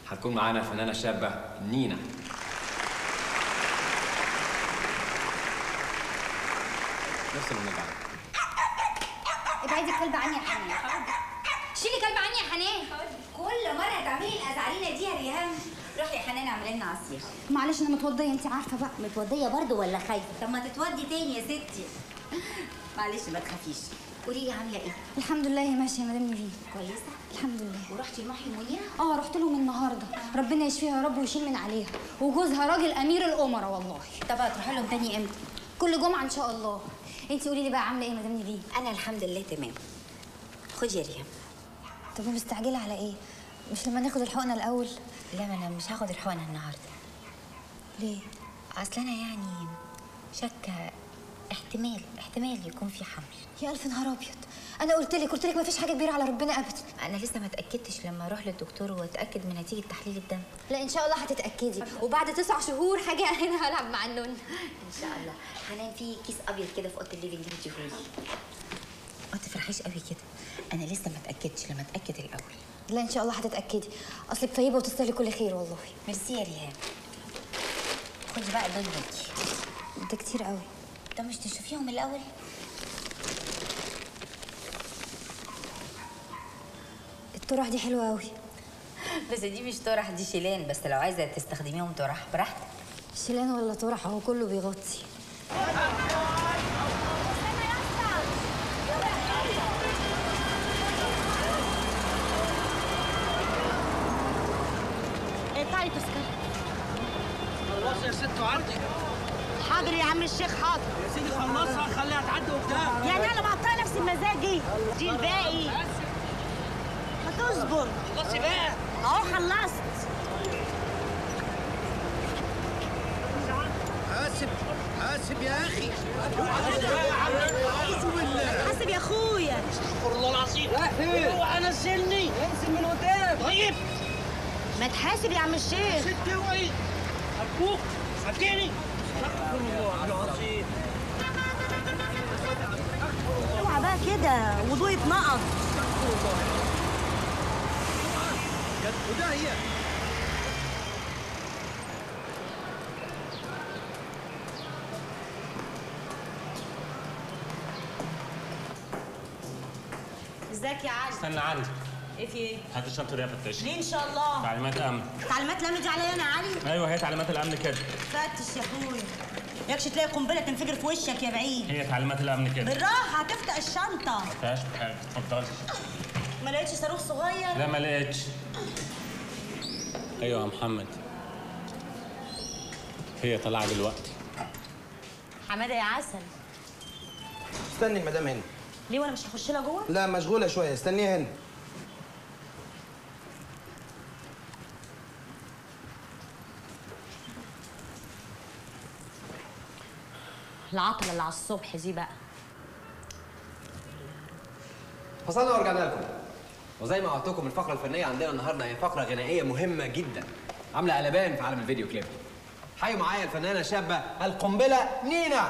هتكون معانا الفنانه الشابه نينا. نفس المنبه. ابعدي الكلب عني يا حنان. شيلي كلب عني يا حنان. كل مره هتعملي الازعرينه دي يا ريهام. روحي يا حنان اعملي لنا عصير. معلش انا متوضيه، انت عارفه بقى. متوضيه برضه ولا خايفه؟ طب ما تتوضي تاني يا ستي. معلش ما تخافيش. قولي لي عامله ايه؟ الحمد لله ماشيه يا مدام نيفين. كويسه؟ الحمد لله. ورحتي لمحي منيره؟ رحت لهم النهارده. ربنا يشفيها يا رب ويشيل من عليها، وجوزها راجل امير الامراء والله. طب هتروحي لهم تاني امتى؟ كل جمعه ان شاء الله. انت قولي لي بقى عامله ايه يا مدام نيفين؟ انا الحمد لله تمام. خدي يا ريهام. طب مستعجله على ايه؟ مش لما ناخد الحقنه الاول؟ لا ما انا مش هاخد الحقنه النهارده. ليه؟ اصل انا يعني شاكه احتمال يكون في حمل. يا الف نهار ابيض، انا قلت لك ما فيش حاجه كبيره على ربنا ابدا. انا لسه ما اتاكدتش لما اروح للدكتور واتاكد من نتيجه تحليل الدم. لا ان شاء الله هتتاكدي، وبعد 9 شهور حاجه هنا هلعب مع النون ان شاء الله. حنان في كيس ابيض كده في اوضه الليفنج اديهولي. ما تفرحيش قوي كده، انا لسه ما اتاكدتش، لما اتاكد الاول. لا ان شاء الله هتتاكدي، اصلك طيبه وتستاهلي كل خير والله. ميرسي يا ريهام. خدي بقى دول ليكي. ده كتير قوي. طب مش تشوفيهم الاول؟ الطرح دي حلوه قوي. بس دي مش طرح، دي شيلان، بس لو عايزه تستخدميهم طرح براحتك. شيلان ولا طرح اهو كله بيغطي. اقطعي تذكرة. خلصي يا ست وعدي. حاضر يا عم الشيخ حاضر. يا سيدي خلصها خليها تعدي قدام. يعني انا مقطعه نفسي بمزاجي. دي الباقي. هتصبر. خلصي بقى. اهو خلصت. حاسب يا اخي. حاسب يا اخويا. استغفر الله العظيم. اوعى نزلني. انزل من قدام. طيب. ما تحاسب يا عم الشيخ. ست اوعي. ارجوك صدقني. استغفر الله العظيم. اوعى بقى كده وضوء اتنقض. وده هي. ازيك يا علي؟ استنى عندي. ايه في ايه؟ هات الشنطه دي يا فتاش. ليه ان شاء الله؟ تعليمات امن. تعليمات الامن دي عليا انا يا علي؟ ايوه هي تعليمات الامن كده. فتش يا اخويا. يكش تلاقي قنبله تنفجر في وشك يا بعيد. هي تعليمات الامن كده. بالراحه هتفتح الشنطه. ما فيهاش حاجه، اتفضلي. ما لقيتش صاروخ صغير؟ لا ما لقيتش. ايوه يا محمد. هي طالعه دلوقتي. حماده يا عسل. استني المدام هنا. ليه وانا مش هخش لها جوه؟ لا مشغوله شويه، استنيها هنا. العطله اللي على الصبح دي بقى. فصلنا ورجعنا لكم. وزي ما وعدتكم الفقره الفنيه عندنا النهارده هي فقره غنائيه مهمه جدا، عامله قلبان في عالم الفيديو كليب. حيوا معايا الفنانه الشابه القنبله نينا.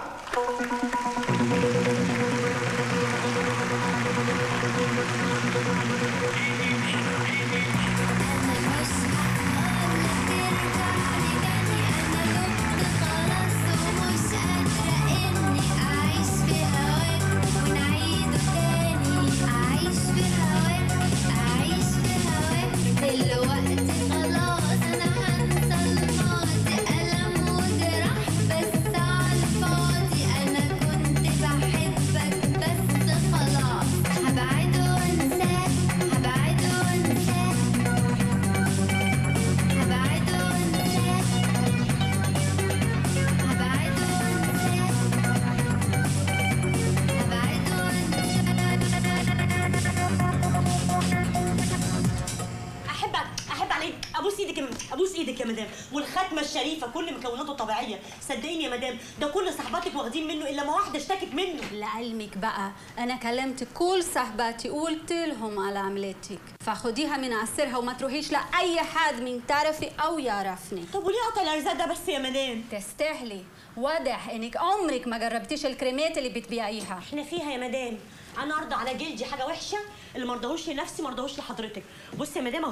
ابوس ايدك يا مدام، والختمه الشريفه كل مكوناته طبيعيه. صدقيني يا مدام ده كل صحباتك واخدين منه الا ما واحده اشتكت منه. لعلمك بقى انا كلمت كل صحباتي وقلت لهم على عملتك، فخديها من عسرها وما تروحيش لاي حد من تعرفي او يعرفني. طب وليه قطع الارزاق ده بس يا مدام؟ تستاهلي، واضح انك عمرك ما جربتيش الكريمات اللي بتبيعيها. احنا فيها يا مدام، انا ارضى على جلدي حاجه وحشه، اللي ما رضاهوش لنفسي ما رضاهوش لحضرتك. بصي يا مدام اهو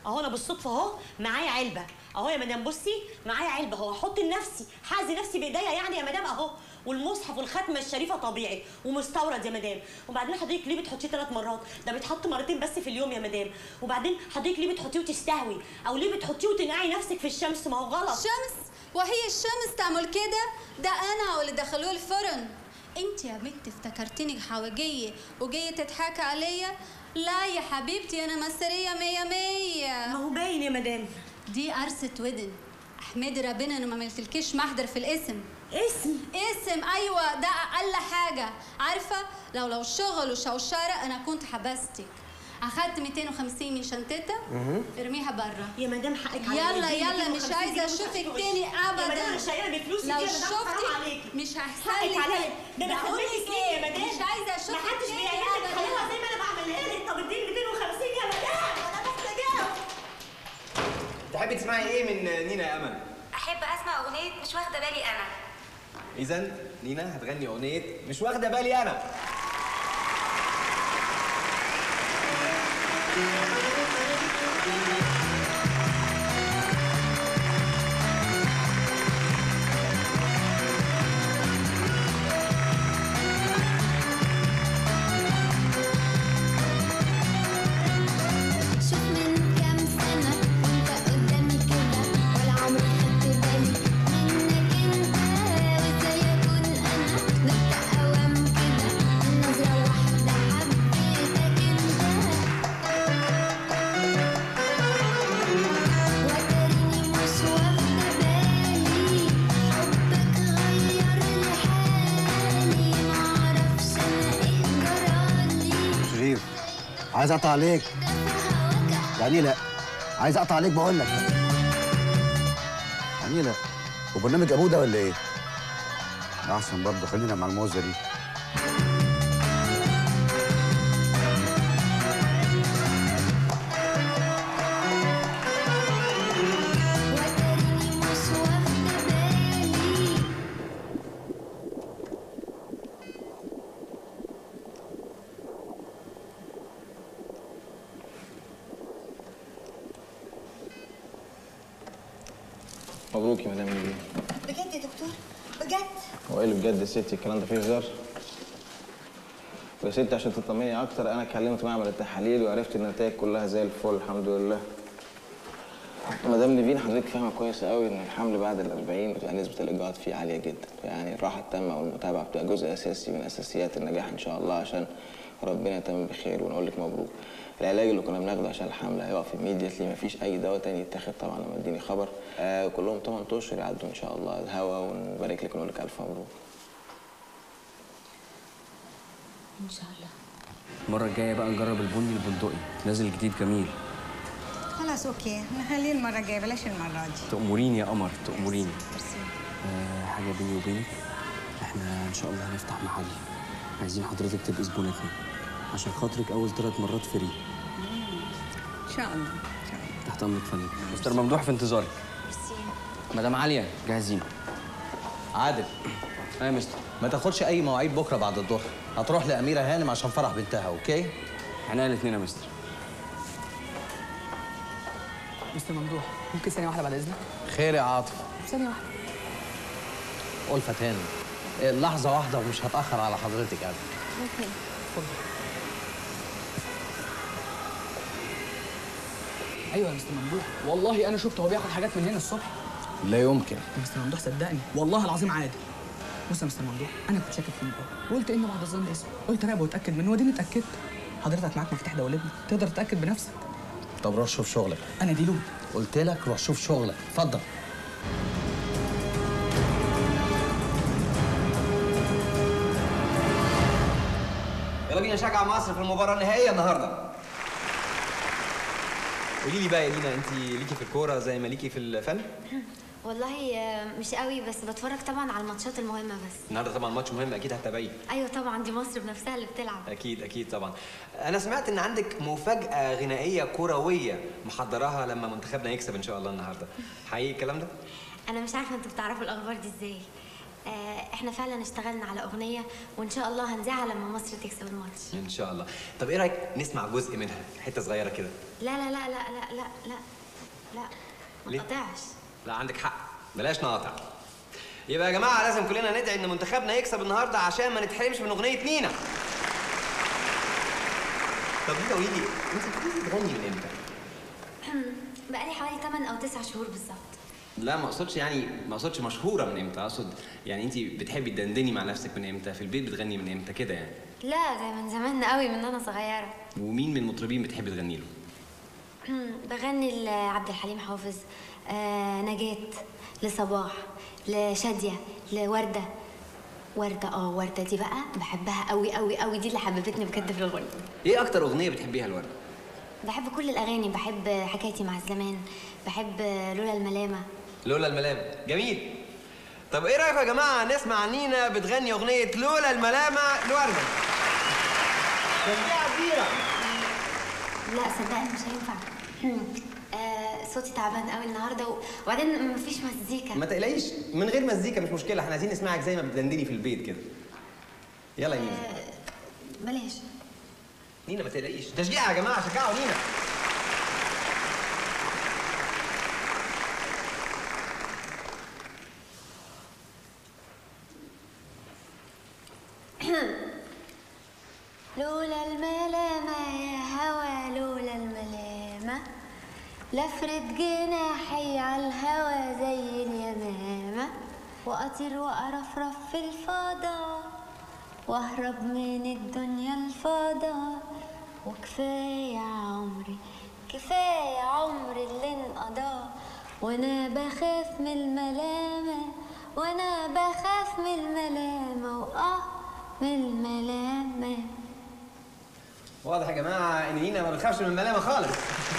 اهو انا بالصدفه اهو معايا علبه اهو يا مدام. بصي معايا علبه اهو، احط لنفسي، حازي نفسي بايديا يعني يا مدام اهو. والمصحف والختمه الشريفه طبيعي ومستورد يا مدام. وبعدين حضرتك ليه بتحطيه 3 مرات؟ ده بيتحط مرتين بس في اليوم يا مدام. وبعدين حضرتك ليه بتحطيه وتستهوي؟ او ليه بتحطيه وتنقعي نفسك في الشمس؟ ما هو غلط. شمس؟ وهي الشمس تعمل كده؟ ده انا واللي دخلوه الفرن. انت يا بنت افتكرتيني حواجيه وجايه تضحكي عليا؟ لا يا حبيبتي، انا مصريه 100. ما هو باين يا مدام. دي قرصة ودن. احمدي ربنا انه ما عملتلكيش محضر في الاسم. اسم ايوه، ده اقل حاجه. عارفه لو شغل وشوشره انا كنت حبستك. اخدت 250 من شنطتها، ارميها بره. يا مدام حقك عليا. يلا مش عايزه اشوفك تاني ابدا. يا مدام انا شايله بفلوسي لو دي يا مدام، حرام عليكي. مش هيحصل حقك لي عليا. كده. ده انا خليكي سنين يا مدام. مش عايزه اشوفك ما حدش تاني بيعمل لك أبداً. خليها زي ما انا بعملها لك. طب اديني 250 يا مدام، انا محتاجاهم. تحبي تسمعي ايه من نينا يا امل؟ احب اسمع اغنيه مش واخده بالي انا. اذا نينا هتغني اغنيه مش واخده بالي انا. عايز اقطع عليك. يعني لا، عايز اقطع عليك بقول لك. يعني لا، وبرنامج ابوه ده ولا ايه؟ احسن برضه، خلينا مع الموزه دي. مبروك يا مدام نيفين. بجد يا دكتور؟ بجد؟ هو ايه اللي بجد يا ستي؟ الكلام ده فيه هزار؟ ويا ستي عشان تطمني اكتر، انا كلمت معمل التحاليل وعرفت ان النتائج كلها زي الفل الحمد لله. مدام نيفين حضرتك فاهمه كويس قوي ان الحمل بعد ال40 بتبقى نسبه الاجهاض فيه عاليه جدا، يعني الراحه التامه والمتابعه بتبقى جزء اساسي من اساسيات النجاح ان شاء الله، عشان ربنا يتمم بخير ونقول لك مبروك. العلاج اللي كنا بناخده عشان الحمل هيقف immediately، مفيش اي دواء تاني يتاخد طبعا لما اديني خبر. كلهم 8 اشهر يعدوا ان شاء الله الهوا، ونبارك لك ونقول لك الف مبروك. ان شاء الله. المره الجايه بقى نجرب البني البندقي، نازل جديد جميل. خلاص اوكي، نخليه المره الجايه بلاش المره دي. تأمريني يا قمر، تأمريني. حاجه بيني وبينك، احنا ان شاء الله هنفتح محل، عايزين حضرتك تبقي زبونتنا عشان خاطرك اول 3 مرات فري. ان شاء الله ان شاء الله. تحت امرك فندم. مستر ممدوح في انتظارك. ميرسي. مدام عاليه جاهزين. عادل. يا مستر. ما تاخدش اي مواعيد بكره بعد الظهر، هتروح لاميره هانم عشان فرح بنتها، اوكي؟ احنا الاثنين يا مستر. مستر ممدوح ممكن ثانيه واحده بعد اذنك؟ خير يا عاطف. ثانيه واحده. ألفت هانم، لحظه واحده ومش هتاخر على حضرتك ابدا. اوكي. اتفضل. ايوه يا مستر ممدوح، والله انا شفته هو بياخد حاجات من هنا الصبح. لا يمكن. يا مستر ممدوح صدقني والله العظيم عادي. بص يا مستر ممدوح، انا كنت شاكك فيه وقلت انه بعد الظن اسمه، قلت راقبه واتاكد منه وديني اتاكدت. حضرتك معاك مفتاح دولتنا، تقدر تتاكد بنفسك. طب روح شوف شغلك. انا دي لون. قلت لك روح شوف شغلك، اتفضل. يلا بينا نشجع مصر في المباراة النهائية النهارده. قولي لي بقى يا لينا، انت ليكي في الكورة زي ما ليكي في الفن؟ والله مش قوي، بس بتفرج طبعا على الماتشات المهمة بس. النهارده طبعا ماتش مهم، اكيد هتتابعيه. ايوه طبعا، دي مصر بنفسها اللي بتلعب. اكيد اكيد طبعا. انا سمعت ان عندك مفاجأة غنائية كروية محضراها لما منتخبنا يكسب ان شاء الله النهارده. حقيقي الكلام ده؟ انا مش عارفة انتوا بتعرفوا الاخبار دي ازاي، احنا فعلا اشتغلنا على اغنيه وان شاء الله هنذاعها لما مصر تكسب الماتش. ان شاء الله. طب ايه رايك نسمع جزء منها، حته صغيره كده؟ لا لا لا لا لا لا لا لا ما تقطعش. لا عندك حق، بلاش نقاطع. يبقى يا جماعه لازم كلنا ندعي ان منتخبنا يكسب النهارده عشان ما نتحرمش من اغنيه نينا. طب ليه قولي لي انت بتبتدي تغني من امتى؟ بقالي حوالي 8 أو 9 شهور بالظبط. لا ما اقصدش مشهوره من امتى، اقصد يعني انت بتحبي تدندني مع نفسك من امتى؟ في البيت بتغني من امتى كده يعني؟ لا ده من زمان قوي، من انا صغيره. ومين من المطربين بتحبي تغني له؟ بغني لعبد الحليم حافظ، نجاة، لصباح، لشاديه، لورده. وردة دي بقى بحبها قوي قوي قوي، دي اللي حببتني بجد في الغنى. ايه اكتر اغنيه بتحبيها لوردة؟ بحب كل الاغاني، بحب حكايتي مع الزمان، بحب لولا الملامه. لولا الملامه جميل. طب ايه رايكم يا جماعه نسمع نينا بتغني اغنيه لولا الملامه لوردة؟ تشجيعه كبيره. لا صدقني مش هينفع. صوتي تعبان قوي النهارده وبعدين مفيش مزيكا. ما تقلقيش، من غير مزيكا مش مشكله، احنا عايزين نسمعك زي ما بتدندني في البيت كده. يلا يا نينا. بلاش. نينا ما تقلقيش، تشجيع يا جماعه، شجعوا نينا. لولا الملامة يا هوا، لولا الملامة لفرد جناحي على الهوا زي اليمامة، وأطير وأرفرف في الفضاء وأهرب من الدنيا الفضاء. وكفاية عمري كفاية عمري اللي انقضى، وأنا بخاف من الملامة، وأنا بخاف من الملامة، من الملامة. واضح يا جماعه ان نينا ما بتخافش من الملامه خالص.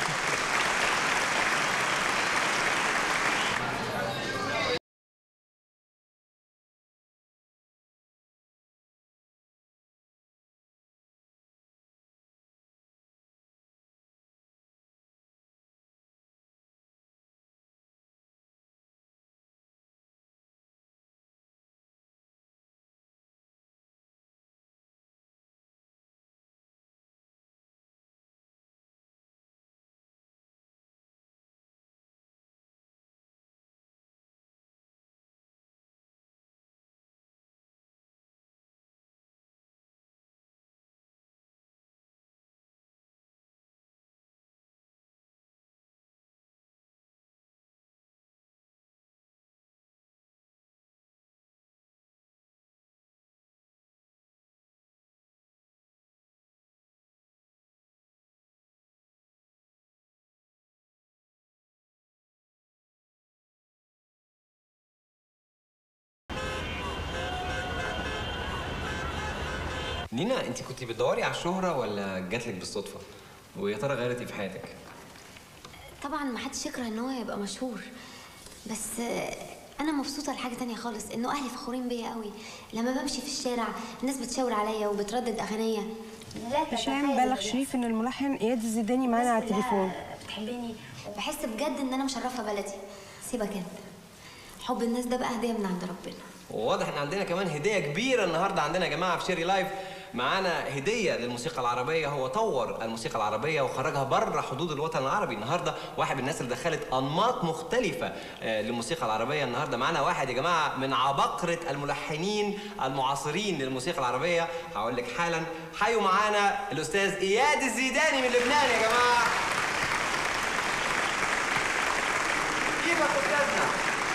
نينا انت كنتي بتدوري على الشهرة ولا جاتلك بالصدفة؟ ويا ترى غيرت ايه في حياتك؟ طبعا ما حدش يكره ان هو يبقى مشهور، بس انا مبسوطه لحاجه تانية خالص، انه اهلي فخورين بيا قوي. لما بمشي في الشارع الناس بتشاور عليا وبتردد اغنيه. هشام بلغ شريف ان الملحن اياد الزيداني معانا على التليفون. بتحبني، بحس بجد ان انا مشرفه بلدي. سيبك انت، حب الناس ده بقى هديه من عند ربنا. وواضح ان عندنا كمان هديه كبيره النهارده عندنا يا جماعه في شيري لايف. معانا هديه للموسيقى العربيه، هو طور الموسيقى العربيه وخرجها بره حدود الوطن العربي. النهارده واحد من الناس اللي دخلت انماط مختلفه للموسيقى العربيه. النهارده معانا واحد يا جماعه من عباقره الملحنين المعاصرين للموسيقى العربيه. هقول لك حالا، حيوا معانا الاستاذ اياد الزيداني من لبنان يا جماعه. كيفك استاذنا؟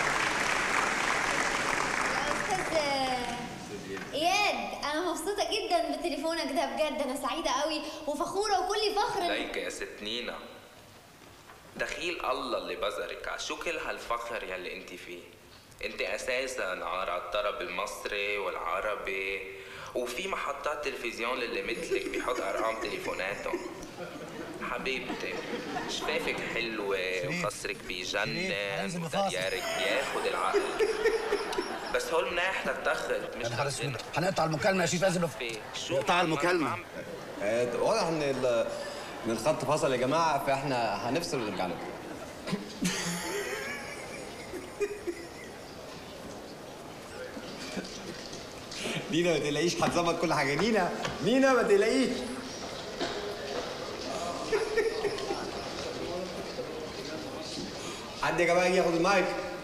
اياد انا مبسوطه جدا بتليفونك ده، بجد انا سعيده قوي وفخوره وكل فخر. ليك يا ست نينا، دخيل الله اللي بزرك على شو كل هالفخر يلي انت فيه. انت اساسا على الطرب المصري والعربي، وفي محطات تلفزيون اللي مثلك بيحط ارقام تليفوناتهم. حبيبتي شفافك حلوه وخصرك بيجنن وديارك بياخد العقل، بس هول مناح للتخت مش للغنى. هنقطع المكالمه يا شيف ازرف. نقطع المكالمه. واضح ان الخط فصل يا جماعه، فاحنا هنفصل ونرجع لكم. نينا ما تقلقيش، هتظبط كل حاجه. نينا ما تقلقيش. حد يا جماعه يجي ياخد المايك.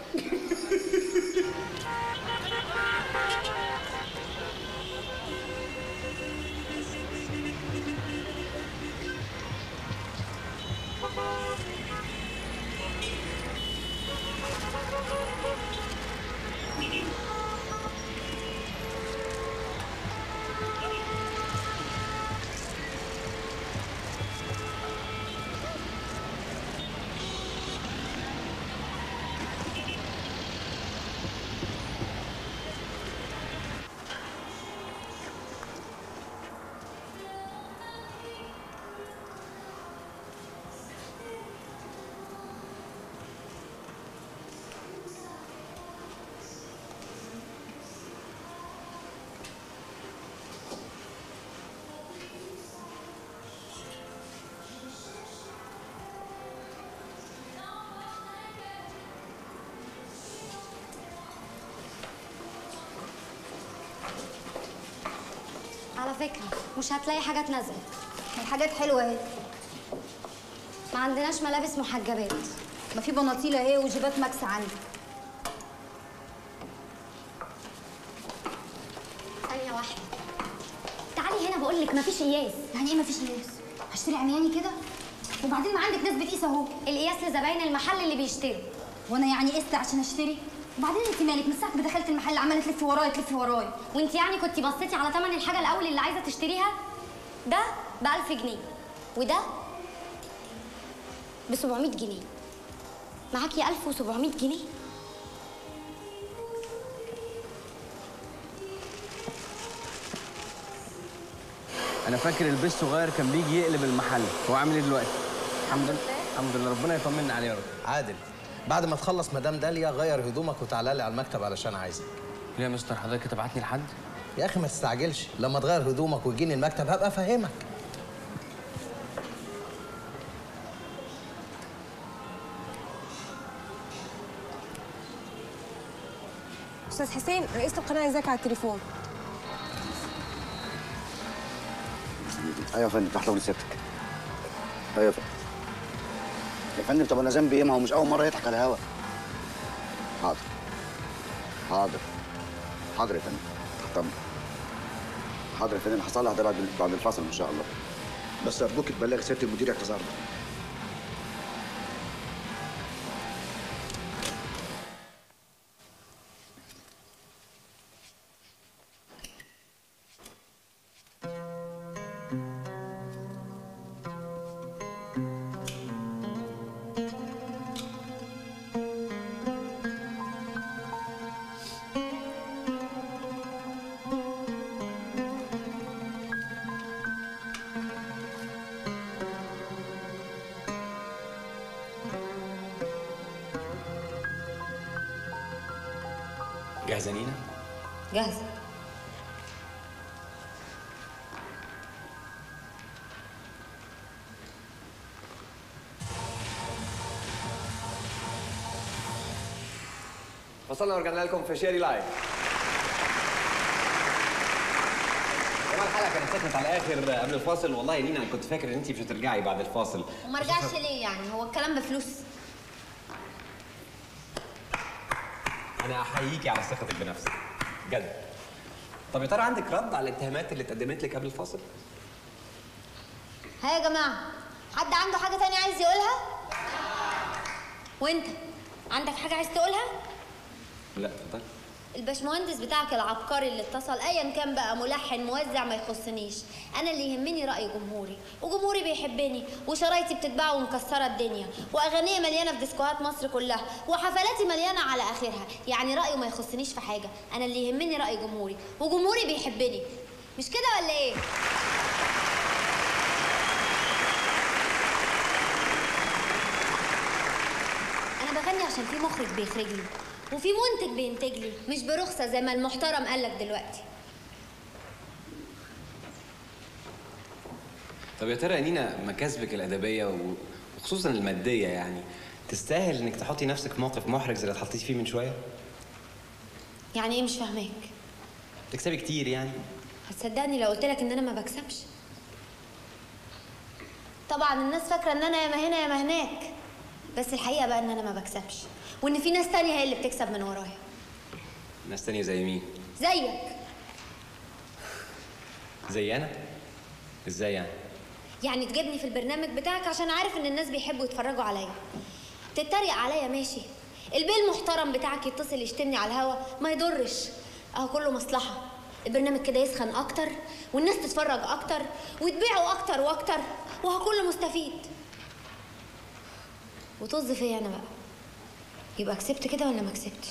على فكرة مش هتلاقي حاجات نازلة. الحاجات حلوه اهي. ما عندناش ملابس محجبات. ما في بناطيل اهي وجيبات ماكس عندي. ثانية واحدة. تعالي هنا بقول لك مفيش قياس. يعني ايه مفيش قياس؟ هشتري عمياني كده؟ وبعدين ما عندك ناس بتقيس اهو. القياس لزباين المحل اللي بيشتروا. وانا يعني قست عشان اشتري؟ وبعدين انت مالك من ساعه ما دخلت المحل عماله تلفي ورايا تلفي ورايا. وانت يعني كنتي بصيتي على ثمن الحاجة الأول اللي عايزة تشتريها؟ ده ب 1000 جنيه وده ب 700 جنيه. معاكي 1700 جنيه؟ انا فاكر البيه الصغير كان بيجي يقلب المحل، هو عامل ايه دلوقتي؟ الحمد لله ربنا يطمنا عليه يا رب. عادل، بعد ما تخلص مدام داليا غير هدومك وتعالى لي على المكتب علشان عايزك. ليه يا مستر حضرتك تبعتني لحد؟ يا اخي ما تستعجلش، لما تغير هدومك وتجيني المكتب هبقى افهمك. استاذ حسين، رئيسة القناة عايزاك على التليفون. ايوه يا فندم، تحت امر سيادتك. ايوه يا فندم. يا فندم طب انا ذنبي ايه؟ ما هو مش اول مره يضحك على الهوا. حاضر حاضر حاضر يا فندم، تحت امر. حاضر يا فندم، هصلح ده بعد الفصل ان شاء الله. بس ارجوك تبلغ سياده المدير اعتذارنا. جاهزة نينا؟ جاهزة. وصلنا ورجعنا لكم في شيري لايف. طبعا الحلقه كانت سخنت على الاخر قبل الفاصل. والله يا نينا انا كنت فاكر ان انت مش هترجعي بعد الفاصل. وما رجعش ليه يعني؟ هو الكلام بفلوس؟ انا احييكي على ثقتك بنفسك بجد. طب يا ترى عندك رد على الاتهامات اللي اتقدمت لك قبل الفاصل؟ ها يا جماعة، حد عنده حاجة تانية عايز يقولها؟ وانت عندك حاجة عايز تقولها؟ لا اتفضل. الباشمهندس بتاعك العبقري اللي اتصل ايا كان بقى ملحن موزع ما يخصنيش، انا اللي يهمني راي جمهوري، وجمهوري بيحبني، وشرايطي بتتباع ومكسره الدنيا، واغانيه مليانه في ديسكوهات مصر كلها، وحفلاتي مليانه على اخرها، يعني رايه ما يخصنيش في حاجه، انا اللي يهمني راي جمهوري، وجمهوري بيحبني، مش كده ولا ايه؟ انا بغني عشان في مخرج بيخرج لي، وفي منتج بينتج لي، مش برخصه زي ما المحترم قالك دلوقتي. طب يا ترى يا نينا مكاسبك الادبيه وخصوصا الماديه يعني تستاهل انك تحطي نفسك في موقف محرج زي اللي اتحطيتي فيه من شويه؟ يعني ايه مش فاهماك؟ تكسبي كتير يعني. هتصدقني لو قلت لك ان انا ما بكسبش؟ طبعا الناس فاكره ان انا ياما هنا ياما هناك، بس الحقيقه بقى ان انا ما بكسبش، وان في ناس تانية هي اللي بتكسب من ورايا. ناس تانية زي مين؟ زيك. زي انا؟ ازاي يعني؟ يعني تجيبني في البرنامج بتاعك عشان عارف ان الناس بيحبوا يتفرجوا عليا، تتريق عليا ماشي، البيه المحترم بتاعك يتصل يشتمني على الهوا ما يضرش، اهو كله مصلحه. البرنامج كده يسخن اكتر والناس تتفرج اكتر وتبيعوا اكتر واكتر، وهو كله مستفيد. وطز فيا انا بقى، يبقى كسبت كده ولا ما كسبتش؟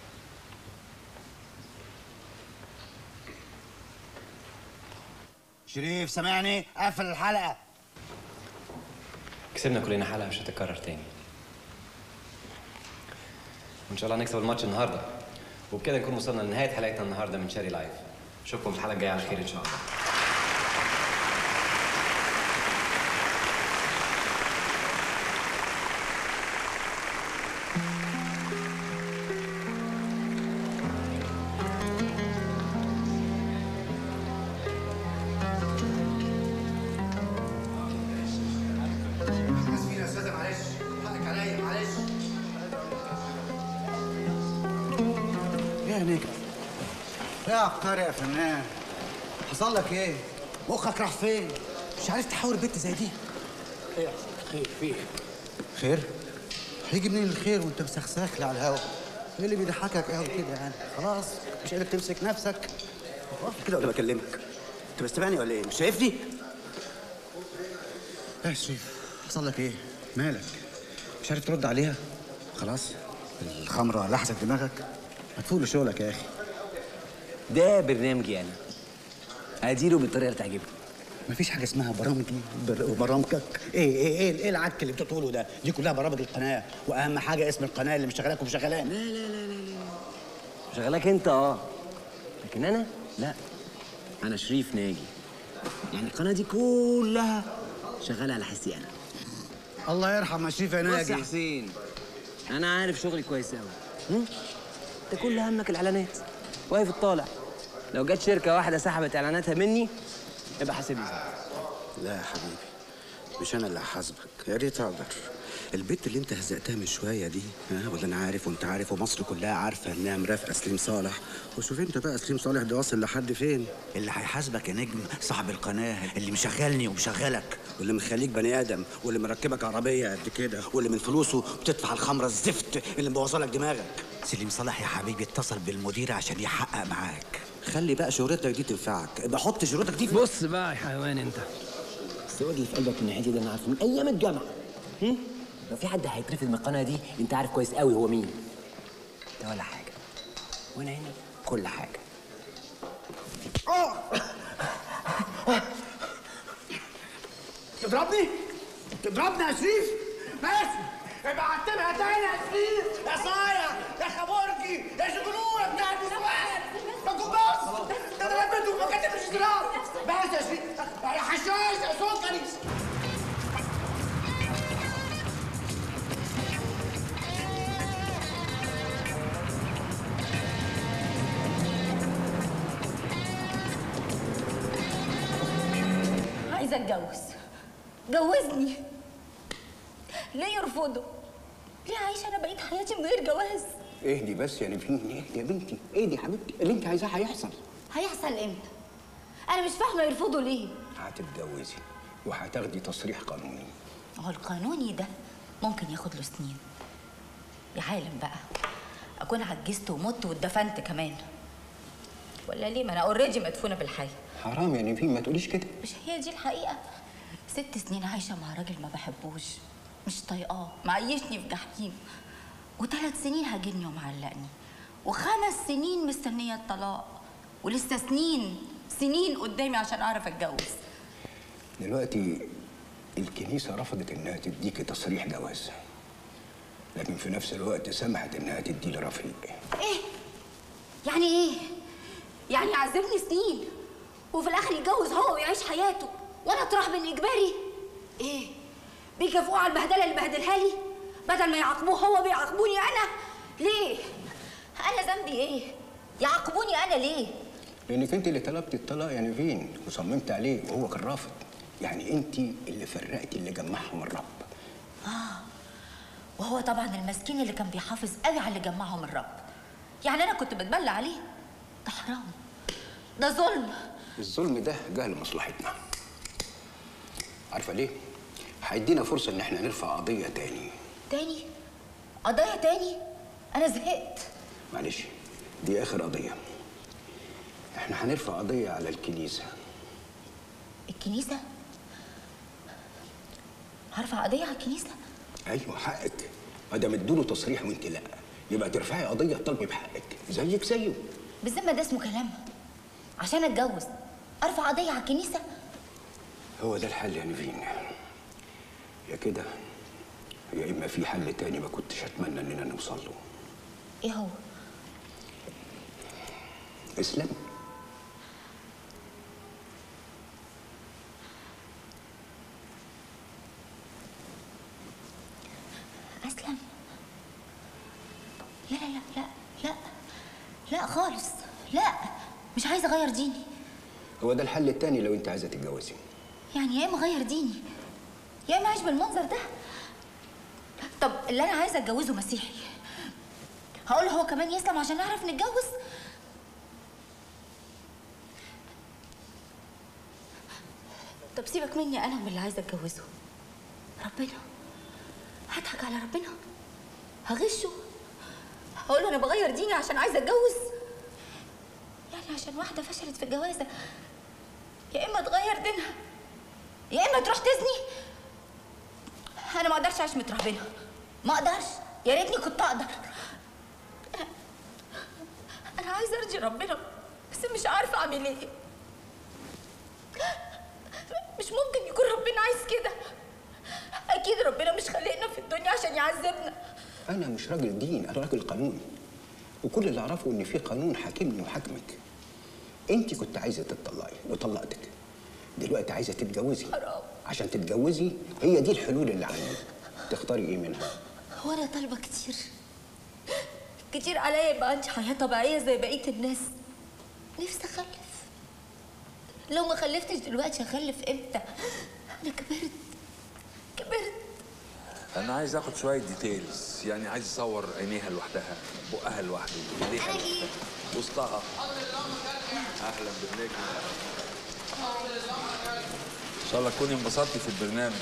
شريف سامعني؟ قفل الحلقه. كسبنا كلنا حلقه مش هتتكرر تاني، وان شاء الله هنكسب الماتش النهارده، وبكده نكون وصلنا لنهايه حلقتنا النهارده من شاري لايف. اشوفكم في الحلقه الجايه على خير ان شاء الله. يا عبقري يا فنان، حصل لك ايه؟ مخك راح فين؟ مش عارف تحاور بنت زي دي. خير خير في خير؟ هيجي منين الخير وانت مسخسخ لي على الهوا؟ ايه اللي بيضحكك قوي كده يعني؟ خلاص مش قادر تمسك نفسك؟ وقفت كده ولا بكلمك؟ انت بتتابعني ولا ايه؟ مش شايفني؟ يا شريف حصل لك ايه؟ مالك؟ مش عارف ترد عليها؟ خلاص الخمرة لحست دماغك؟ ما تفوق لشغلك يا اخي. ده برنامجي انا، اديره بالطريقه اللي تعجبني. مفيش حاجه اسمها برامجي وبرامجك. ايه العك اللي بتقوله ده؟ دي كلها برامج القناه، واهم حاجه اسم القناه اللي مشغلاك ومشغلاني. لا لا لا لا لا مشغلاك انت لكن انا لا. انا شريف ناجي، يعني القناه دي كلها شغاله على حسي انا. الله يرحم يا شريف يا ناجي. بص يا حسين، انا عارف شغلي كويس قوي. انت كل همك الاعلانات، واقف الطالع. لو جت شركه واحده سحبت اعلاناتها مني يبقى حاسبني. لا يا حبيبي، مش انا اللي هحاسبك، يا ريت اقدر. البت اللي انت هزقتها من شويه دي، واللي انا عارف وانت عارف ومصر كلها عارفه انها مرافقه سليم صالح، وشوف انت بقى سليم صالح ده واصل لحد فين. اللي هيحاسبك يا نجم صاحب القناه اللي مشغلني ومشغلك، واللي مخليك بني ادم، واللي مركبك عربيه قد كده، واللي من فلوسه بتدفع الخمره الزفت اللي مبوظلك دماغك. سليم صالح يا حبيبي اتصل بالمدير عشان يحقق معاك. خلي بقى شهرتك دي تنفعك، بحط شهرتك دي بص بقى يا حيوان انت، السواد اللي في قلبك من ناحيتي ده انا عارفه من ايام الجامعه. لو في حد هيترفض من القناه دي انت عارف كويس قوي هو مين. ده ولا حاجه، وانا هنا كل حاجه. تضربني؟ تضربني يا شريف؟ ماشي، ابقى عتبها تاني يا شريف، يا صايع، يا خبرجي، يا شجنونه بتاع النسوان، يا كوباس، ده ضربته وما كتبش اشتراك. بس يا شريف، يا حشاش يا سكري. عايزه اتجوز. جوزني. ليه يرفضوا؟ ليه عايشه انا بقيت حياتي من غير جواز؟ اهدي بس يا نبيل، اهدي يا بنتي، اهدي يا حبيبتي، اللي انت عايزاه هيحصل. هيحصل امتى؟ انا مش فاهمه يرفضوا ليه؟ هتتجوزي وهتاخدي تصريح قانوني. هو القانوني ده ممكن ياخد له سنين. يا عالم بقى، اكون عجزت ومت واتدفنت كمان. ولا ليه؟ ما انا اوريدي مدفونه بالحي. حرام يا نبيل، ما تقوليش كده. مش هي دي الحقيقه؟ 6 سنين عايشه مع راجل ما بحبوش، مش طايقاه، معيشني في جحيم. و3 سنين هاجرني ومعلقني، و5 سنين مستنيه الطلاق، ولسه سنين قدامي عشان اعرف اتجوز. دلوقتي الكنيسه رفضت انها تديكي تصريح جواز، لكن في نفس الوقت سمحت انها تدي لرفيق. ايه؟ يعني ايه؟ يعني يعذبني سنين وفي الاخر يتجوز هو ويعيش حياته وانا اطرح من اجباري؟ ايه؟ بيكافئوه على البهدله اللي بهدلها لي بدل ما يعاقبوه هو بيعاقبوني انا؟ ليه؟ انا ذنبي ايه؟ يعاقبوني انا ليه؟ لانك انت اللي طلبتي الطلاق يا نيفين وصممت عليه وهو كان رافض. يعني انت اللي فرقتي اللي جمعهم الرب. وهو طبعا المسكين اللي كان بيحافظ قوي على اللي جمعهم الرب. يعني انا كنت بتبلى عليه. ده حرام، ده ظلم. الظلم ده جه لمصلحتنا. عارفه ليه؟ هيدينا فرصه ان احنا نرفع قضيه تاني. تاني؟ قضيه تاني؟ انا زهقت. معلش، دي اخر قضيه. احنا هنرفع قضيه على الكنيسه. الكنيسه؟ هرفع قضيه على الكنيسه؟ ايوه حقك. ما دام ادوله تصريح وانت لا، يبقى ترفعي قضيه تطالبي بحقك زيك زيه. بالذمه ده اسمه كلام؟ عشان اتجوز ارفع قضيه على الكنيسه؟ هو ده الحل يا نيفين. يا كده يا اما في حل تاني ما كنتش اتمنى اننا نوصل له. ايه هو؟ اسلام. اسلم؟ لا لا لا لا لا خالص، لا مش عايزه اغير ديني. هو ده الحل التاني لو انت عايزه تتجوزي. يعني يا اما اغير ديني يا اما اعيش بالمنظر ده. طب اللي انا عايزه اتجوزه مسيحي، هقول له هو كمان يسلم عشان نعرف نتجوز؟ طب سيبك مني انا من اللي عايزه اتجوزه. ربنا، هضحك على ربنا؟ هغشه؟ هقول له انا بغير ديني عشان عايزه اتجوز؟ يعني عشان واحده فشلت في الجوازه يا اما تغير دينها يا اما تروح تزني؟ انا ما اقدرش اعيش مترهبنه، ما اقدرش. يا ريتني كنت اقدر. انا عايزه ارضي ربنا بس مش عارفه اعمل ايه. مش ممكن يكون ربنا عايز كده. اكيد ربنا مش خلقنا في الدنيا عشان يعذبنا. انا مش راجل دين، انا راجل قانون، وكل اللي اعرفه ان في قانون حاكمني وحاكمك. انت كنت عايزه تتطلقي وطلقتك، دلوقتي عايزه تتجوزي. حرام. عشان تتجوزي هي دي الحلول اللي عندك، تختاري ايه منها؟ هو انا طالبه كتير كتير عليا يبقى عندي حياه طبيعيه زي بقيه الناس. نفسي اخلف. لو ما خلفتش دلوقتي هخلف امتى؟ انا كبرت. انا عايز اخد شويه ديتيلز، يعني عايز اصور عينيها لوحدها، بقها لوحده، ايديها انا جيت وسطها. اهلا بالنجم. ان شاء الله تكوني انبسطتي في البرنامج.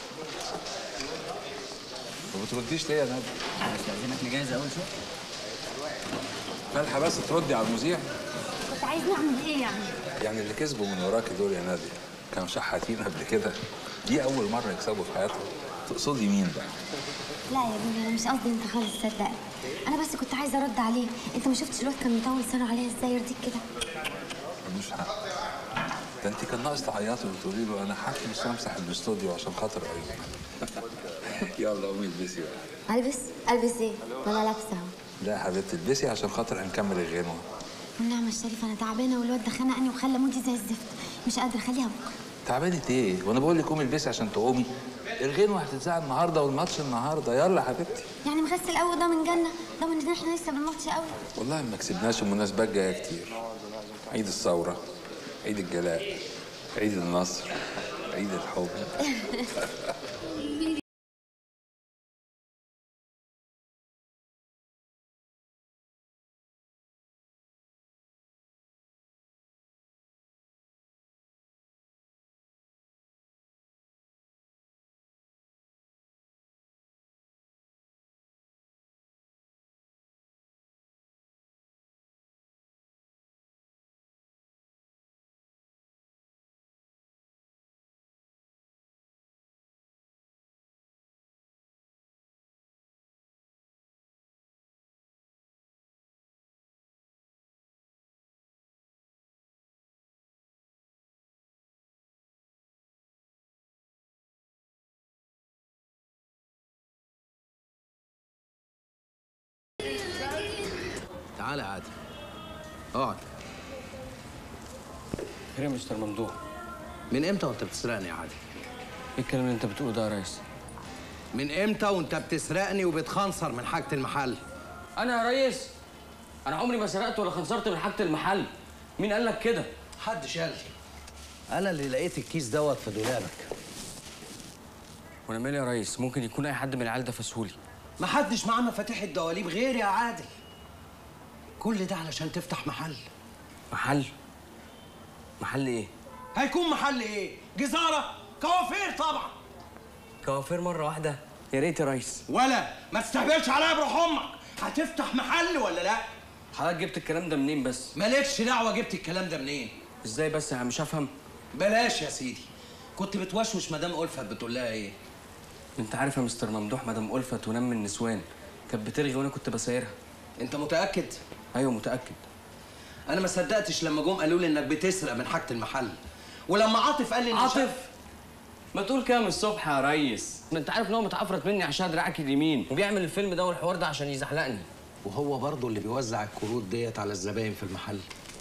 ما بترديش ليه يا نادي؟ استاذنك نجهز اول شويه. مالحه بس تردي على المذيع؟ كنت عايز نعمل ايه يعني؟ يعني اللي كسبوا من وراكي دول يا نادي كانوا شحاتين قبل كده، دي اول مره يكسبوا في حياتهم. تقصدي مين بقى؟ لا يا ابني انا مش قصدي انت خالص، صدقني. انا بس كنت عايزه ارد عليه. انت ما شفتش الواد كان مطول لسانه عليها ازاي؟ يرضيك كده؟ ملوش حق. ده انت كان ناقص تعيطي وتقولي له انا حاكي مش همسح الاستوديو عشان خاطر عيني. يلا قومي البسي بقى. البس ايه؟ ما انا لابسه اهو. لا يا حبيبتي البسي عشان خاطر هنكمل الغنوه. والنعمه الشريفه انا تعبانه والواد ده خنقني وخلى مودي زي الزفت، مش قادره. خليها بكره. تعبانه ايه؟ وانا بقول لك قومي البسي عشان تقومي. الغنوه هتتذاع النهارده والماتش النهارده، يلا يا حبيبتي. يعني مغسل قوي ده من جنه، ده من ان احنا لسه بالماتش قوي. والله ما كسبناش، المناسبات جايه كتير. عيد الثوره، عيد الجلاء، عيد النصر، عيد الحب. تعالى يا عادل، اقعد. خير يا مستر ممدوح. من امتى وانت بتسرقني يا عادل؟ ايه الكلام اللي انت بتقوله ده يا ريس؟ من امتى وانت بتسرقني وبتخنصر من حاجة المحل؟ انا يا ريس؟ انا عمري ما سرقت ولا خنصرت من حاجة المحل. مين قال لك كده؟ محدش قال لي. انا اللي لقيت الكيس دوت في دولابك. وانا مالي يا ريس؟ ممكن يكون اي حد من العيال ده فسهولي. محدش معاه مفاتيح الدواليب غيري يا عادل. كل ده علشان تفتح محل. محل؟ محل ايه؟ هيكون محل ايه؟ جزارة؟ كوافير طبعا. كوافير مرة واحدة؟ يا ريت يا ريس. ولا ما تستهبلش عليا بروح امك. هتفتح محل ولا لا؟ حضرتك جبت الكلام ده منين بس؟ مالكش دعوة جبت الكلام ده منين. ازاي بس انا مش هفهم. بلاش يا سيدي. كنت بتوشوش مدام ألفت بتقول لها ايه؟ انت عارف يا مستر ممدوح مدام ألفت ونم النسوان كانت بترغي وانا كنت بسايرها. انت متأكد؟ ايوه متأكد. انا ما صدقتش لما جم قالوا لي انك بتسرق من حاجة المحل. ولما عاطف قال لي عاطف؟ ما تقول كده من الصبح يا ريس. ما انت عارف ان هو متعفرت مني عشان دراعك اليمين وبيعمل الفيلم ده والحوار ده عشان يزحلقني. وهو برضه اللي بيوزع الكروت ديت على الزباين في المحل.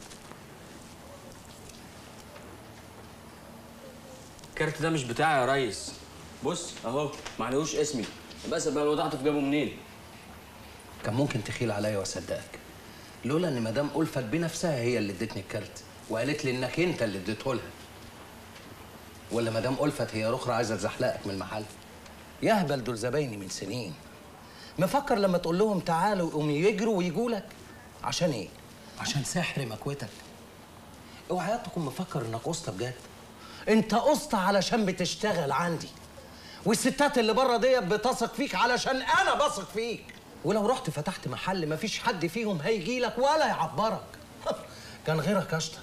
الكارت ده مش بتاعي يا ريس. بص اهو معلهوش اسمي. بس بقى الواد عاطف جابه منين؟ كان ممكن تخيل عليا واصدقك لولا ان مدام ألفت بنفسها هي اللي ادتني الكارت وقالت لي انك انت اللي اديته لها. ولا مدام ألفت هي اخرى عايزه تزحلقك من المحل. يهبل دول زبايني من سنين. مفكر لما تقول لهم تعالوا يقوموا يجروا ويجوا لك. عشان ايه؟ عشان سحر مكوتك. اوعى تكون مفكر انك قسطى بجد. انت قسطى علشان بتشتغل عندي. والستات اللي بره ديت بتثق فيك علشان انا بثق فيك. ولو رحت فتحت محل مفيش حد فيهم هيجي لك ولا يعبرك. كان غيرك اشطر.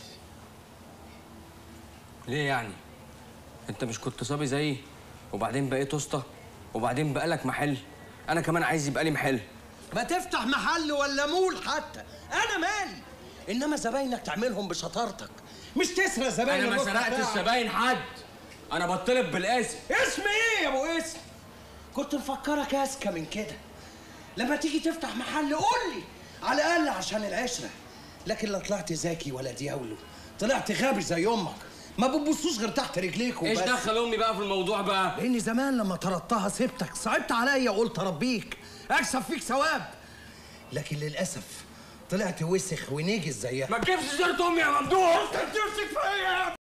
ليه يعني؟ انت مش كنت صبي زيي وبعدين بقيت اسطى وبعدين بقالك محل؟ انا كمان عايز يبقى لي محل. ما تفتح محل ولا مول حتى، انا مالي. انما زباينك تعملهم بشطارتك، مش تسرق زباين. انا ما سرقتش زباين حد، انا بطلب بالاسم. اسم ايه يا ابو اسم؟ كنت مفكرك اذكى من كده. لما تيجي تفتح محل قول لي على الاقل عشان العشره. لكن لا طلعت ذكي ولا دياولو، طلعت غبي زي امك. ما بتبصوش غير تحت رجليك وبس. ايش دخل امي بقى في الموضوع بقى؟ لاني زمان لما طردتها سبتك، صعبت عليا وقلت اربيك اكسب فيك ثواب. لكن للاسف طلعت وسخ ونجس زيها. ما تجيبش سيره امي يا ممدوح. انت بتمسك فيا.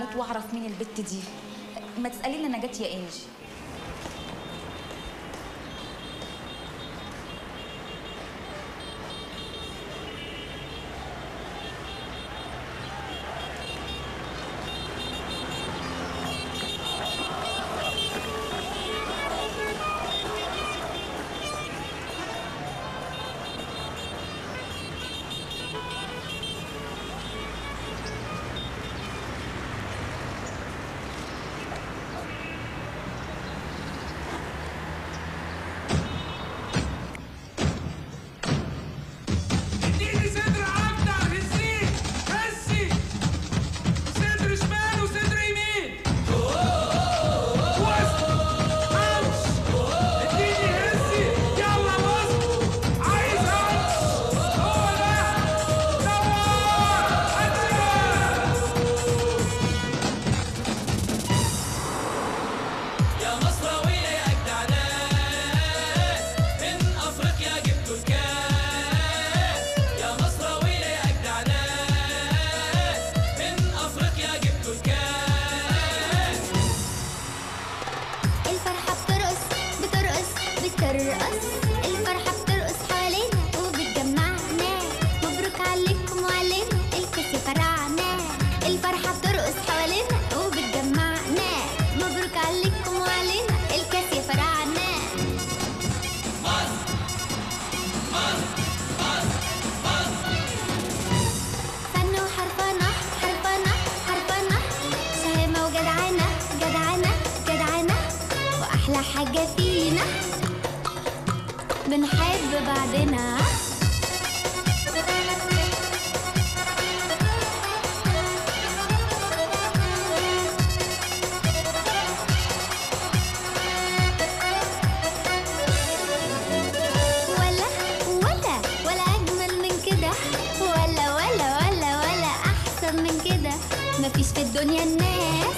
اموت واعرف مين البت دي. ما تسالي لنا نجاة يا انجي. حاجة فينا بنحب بعضنا. ولا أجمل من كده، ولا أحسن من كده. مفيش في الدنيا الناس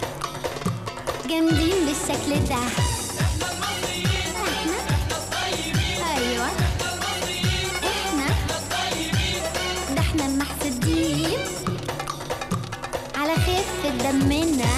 جامدين بالشكل ده. احنا المصريين، احنا الطيبين. ايوه احنا المصريين، احنا الطيبين. ده احنا المحسودين على خفة دمنا.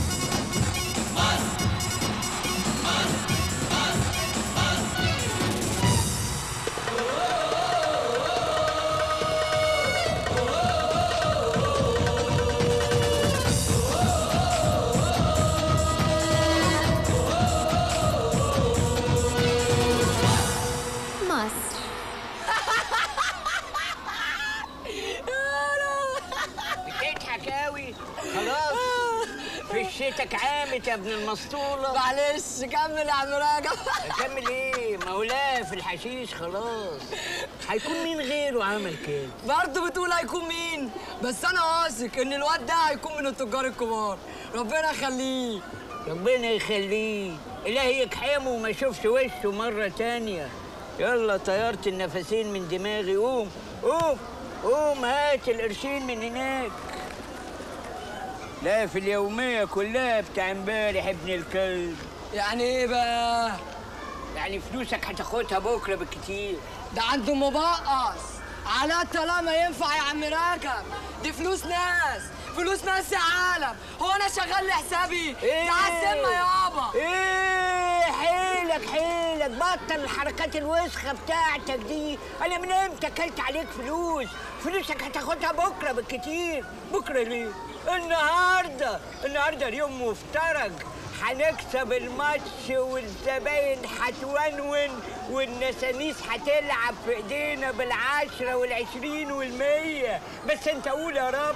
شيتك عامت يا ابن المسطولة. معلش كمل يا عم راجع. كمل ايه؟ مولاي في الحشيش خلاص. هيكون مين غيره عمل كده؟ برضه بتقول هيكون مين؟ بس انا واثق ان الواد ده هيكون من التجار الكبار. ربنا يخليه. ربنا يخليه. الهي يكحمه وما يشوفش وشه مرة تانية. يلا طيرت النفسين من دماغي. قوم قوم قوم هات القرشين من هناك. لا في اليومية كلها بتاع امبارح ابن الكلب. يعني ايه بقى؟ يعني فلوسك هتاخدها بكرة بالكتير. ده عنده مبقص. على طالما ينفع يا عم راكب. دي فلوس ناس، فلوس ناس يا عالم. هو انا شغال لحسابي؟ إيه؟ تعال سمة يابا. ايه حيلك بطل الحركات الوسخة بتاعتك دي. انا من امتى اكلت عليك فلوس؟ فلوسك هتاخدها بكرة بالكتير. بكرة ليه؟ النهارده اليوم مفترج. هنكسب الماتش والزباين هتونون والنسانيس هتلعب في ايدينا بال10 وال20 وال100. بس انت قول يا رب.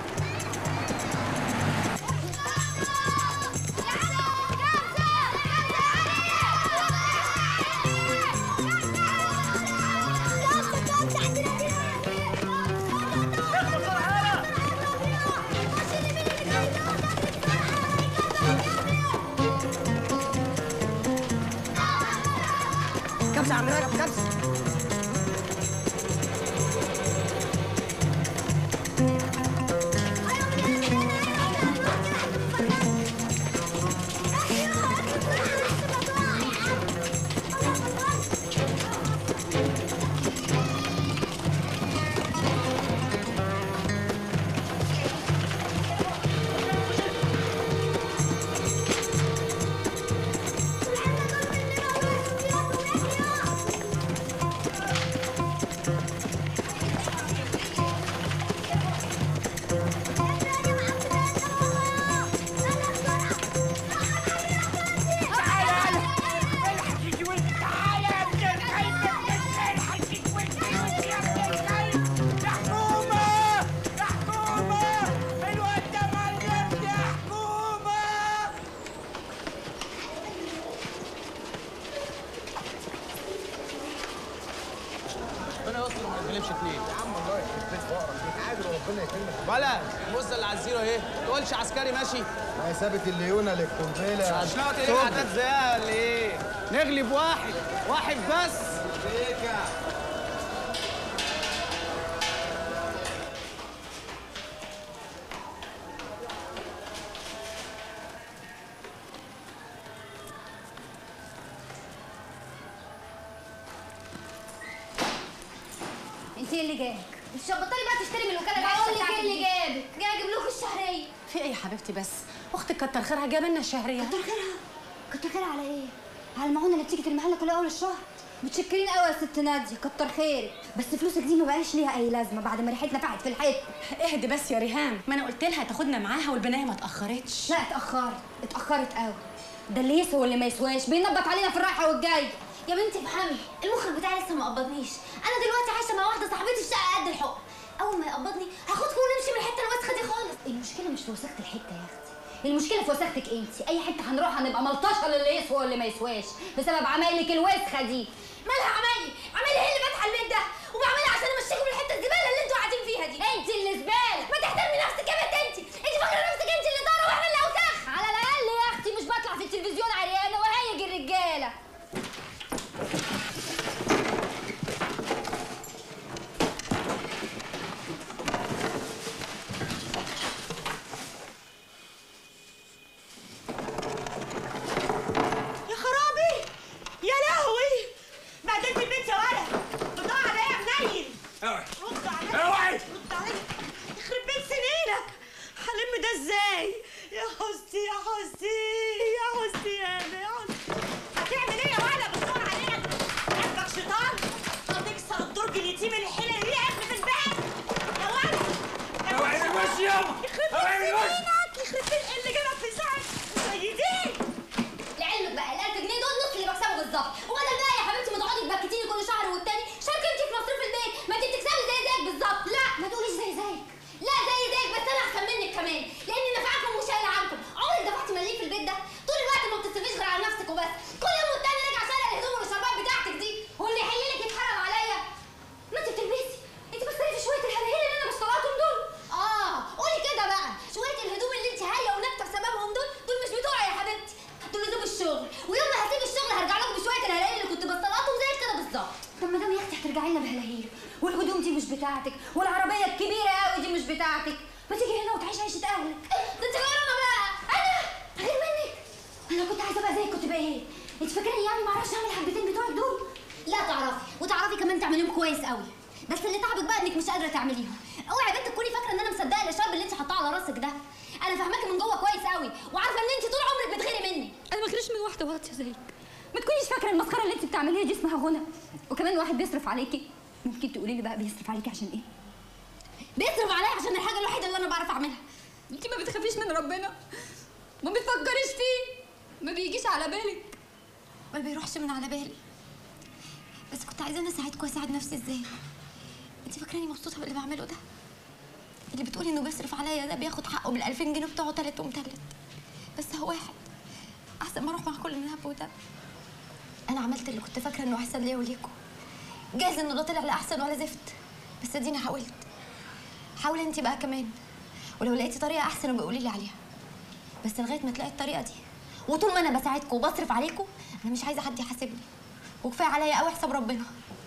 كبسة يا عم راجب كبسة. تغلبش اتنين. يا عم الله يخرب بيت فقرك، بتعادل وربنا يكرمك. ولا بص اللي على الزيرو اهي، ما تقولش عسكري ماشي. ما هي سابت الليونه للقنبله. مش ناوي تقلب اعداد زيها ولا ايه؟ نغلب واحد بس. انت ايه اللي جابك؟ مش بطلي بقى تشتري من الوكاله العامه. بقول لك ايه اللي جابك؟ جاي اجيب لكم الشهريه. في ايه يا حبيبتي بس؟ اختك كتر خيرها جايبه لنا الشهريه. كتر خيرها؟ كتر خيرها على ايه؟ على المعونه اللي بتيجي ترميها لنا كل اول الشهر. متشكرين قوي يا ست ناديه، كتر خيرك. بس فلوسك دي ما بقاش ليها اي لازمه بعد ما ريحتنا فقعت في الحيط. اهدي بس يا ريهام، ما انا قلت لها تاخدنا معاها والبنايه ما اتاخرتش. لا اتاخرت قوي. ده اللي يسوى واللي ما يسواش بينبط علينا في الرايحه والجاي. يا بنتي افهمي، المخرج بتاعي لسه ما قبضنيش. انا دلوقتي عايشه مع واحده صاحبتي الشقه قد الحق. اول ما يقبضني هاخدكم ونمشي من الحته الوسخه دي خالص. المشكله مش في وسخه الحته يا اختي، المشكله في وسختك انت. اي حته هنروح هنبقى ملطشه للي يسوى واللي ما يسواش بسبب عمايلك الوسخه دي. مالها عمايلي هي اللي فاتحه البيت ده وبعملها عشان امشيكم من الحته الزباله اللي انتوا قاعدين فيها دي. انت اللي زباله، ما تحترمي نفسك يا بنت. انت فاكره نفسك انت اللي داره واحنا اللي اوسخ. على الاقل يا اختي مش بطلع في التلفزيون عريانه وهيج الرجاله. يا خرابي يا لهوي، بعدين في البيت يا ولد بتضيع عليا يا منيل. رد عليا رد عليا، يخرب بيت سنينك. هلم ده ازاي يا حستي يا حستي يا حستي يا حستي؟ هتعمل ايه يا ولد؟ بتدور علينا قلبك شيطان. هتكسر الدرج اليتيم الحلو اللي قاعد في البيت يا ولد. اوعي من وشي يابا، اوعي من وشي. يخرب بيت اللي جابك في ساعه سيدين. لعلمك بقى ال 1000 جنيه دول نص اللي بكسبه بالظبط. وبدل بقى يا حبيبتي ما تقعدي تبكتيني كل شهر والتاني شاركي انت في مصروف البيت. ما انت بتكسبي زيك بالظبط. لا ما تقوليش زيك، لا زيك بس انا احسن منك كمان لاني نفعكم وشايله عنكم. عمرك دفعتي مليم في البيت ده؟ طول الوقت ما بتصرفيش غير على نفسك وبس. كل يوم والتاني راجعه شايله الهدوم والشربات بتاعتك دي. هو اللي يحل لك يتحرم عليا؟ ما انت بتلبسي، انت بتصرفي شويه الهرهيل اللي انا بشتغلهم دول. قولي كده بقى، شويه الهدوم اللي انت هايه ونكته بسببهم دول مش بتوعي يا حبيبتي، دول هدوم الشغل. ويوم ما هسيب الشغل هرجع لكم بشويه الهلاهيل اللي كنت بستلقطهم زي كده بالظبط. طب ما دام يا اختي هترجعي لنا بهلاهيل والهدوم دي مش بتاعتك والعربيه الكبيره قوي دي مش بتاعتك، ما تيجي هنا وتعيشي عيشه اهلك. ده انت غير انا بقى، انا غير منك. انا كنت عايزه ابقى زيك، كنت بقى ايه؟ انت فاكراني يعني ما اعرفش اعمل الحبتين بتوعك دول؟ لا تعرفي، وتعرفي كمان تعمليهم كويس قوي. بس اللي تعبك بقى انك مش قادره تعمليهم. اوعي يا بنت تكوني فاكره ان انا مصدقه الاشرب اللي انت حاطاه على راسك ده. انا فاهماكي من جوه كويس قوي وعارفه ان انت طول عمرك بتغيري مني. انا ما بغيرش من واحده واطيه زيك. ما تكونيش فاكره المسخره اللي انت بتعمليها دي اسمها غنى. وكمان واحد بيصرف عليكي. ممكن تقولي لي بقى بيصرف عليكي عشان ايه؟ بيصرف عليا عشان الحاجه الوحيده اللي انا بعرف اعملها. انت ما بتخافيش من ربنا، ما بتفكريش فيه، ما بيجيش على بالك. ما بيروحش من على بالي. بس كنت عايزه انا اساعدكم واساعد نفسي ازاي؟ انت فاكراني مبسوطه باللي بعمله ده؟ اللي بتقولي انه بيصرف عليا ده بياخد حقه بال 2000 جنيه بتوعه تالت ومتلت. بس هو واحد احسن ما اروح مع كل من هب ودب. انا عملت اللي كنت فاكره انه احسن ليا وليكم. جايز انه لا طلع لا احسن ولا زفت، بس اديني حاولت. حاولي انت بقى كمان، ولو لقيتي طريقه احسن وبقولي لي عليها. بس لغايه ما تلاقي الطريقه دي وطول ما انا بساعدكم وبصرف عليكم انا مش عايزه حد يحاسبني، وكفايه عليا قوي حساب ربنا.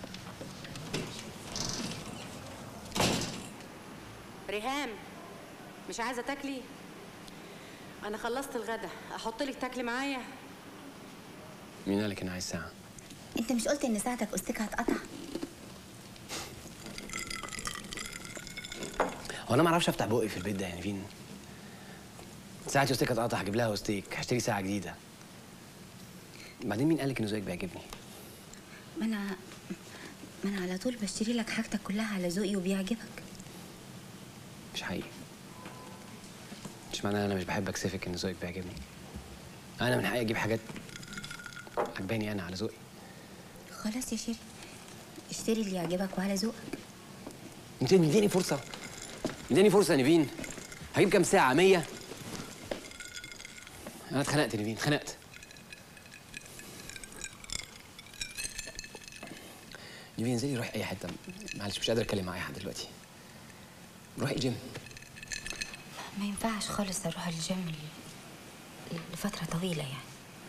ريهام مش عايزه تاكلي؟ انا خلصت الغدا، احط لك تاكلي معايا؟ مين قالك انا عايز ساعه؟ انت مش قلت ان ساعتك استك هتقطع؟ هو انا ما اعرفش افتح بقي في البيت ده يعني فين؟ ساعتي استيك هتقطع هجيب لها استيك، هشتري ساعه جديده. بعدين مين قالك ان ذوقك بيعجبني؟ ما انا على طول بشتري لك حاجتك كلها على ذوقي وبيعجبك. مش حقيقي. مش معناه انا مش بحب اكسفك ان ذوقك بيعجبني. انا من حقي اجيب حاجات عجباني انا على ذوقي. خلاص يا شيري، اشتري اللي يعجبك وعلى ذوقك. انت اديني فرصه، اديني فرصه يا نيفين. هجيب كام ساعه؟ 100؟ انا اتخنقت يا نيفين، اتخنقت. نيفين انزلي روحي اي حته، معلش مش قادر اتكلم مع اي حد دلوقتي. روحي الجيم. ما ينفعش خالص اروح الجيم لفتره طويله يعني.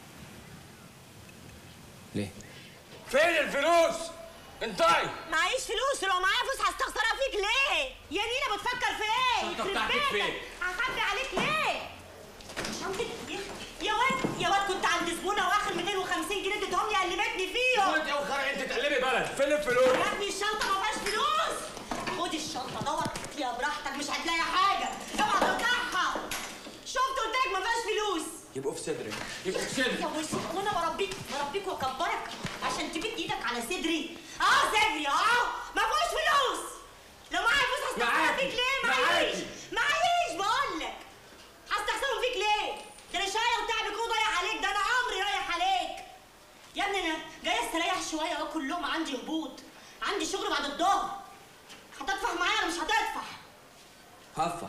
ليه؟ فين الفلوس؟ انتي معيش فلوس، ولو معايا فلوس هستخسرها فيك ليه؟ يا نينا بتفكر في ايه؟ الشنطة بتاعتك فين؟ هخبي عليك ليه؟ شنطة يا واد كنت عند زبونه واخر 250 جنيه اديتهم لي قلبتني فيهم. انت يا خرا انت تقلبي بلد، فين الفلوس؟ يا ابني الشنطه ما فيهاش فلوس. خد الشنطه دور فيها براحتك مش هتلاقي حاجه، اوعى ترجعها. شفت قلت لك ما فيهاش فلوس. يبقوا في صدري، يبقوا في صدري. يا وشي وانا بربيك واكبرك عشان تبيت ايدك على صدري. صدري ما فيهوش فلوس. لو معايا فلوس هستخسرها فيك ليه؟ معيش بقول لك. هستخسرهم فيك ليه؟ ده انا شقايه وتعبك وضايع عليك، ده انا عمري رايح عليك. يا ابني انا جايه استريح شويه اهو، كلهم عندي هبوط، عندي شغل بعد الظهر. هتدفع معايا ولا مش هتدفع؟ هدفع.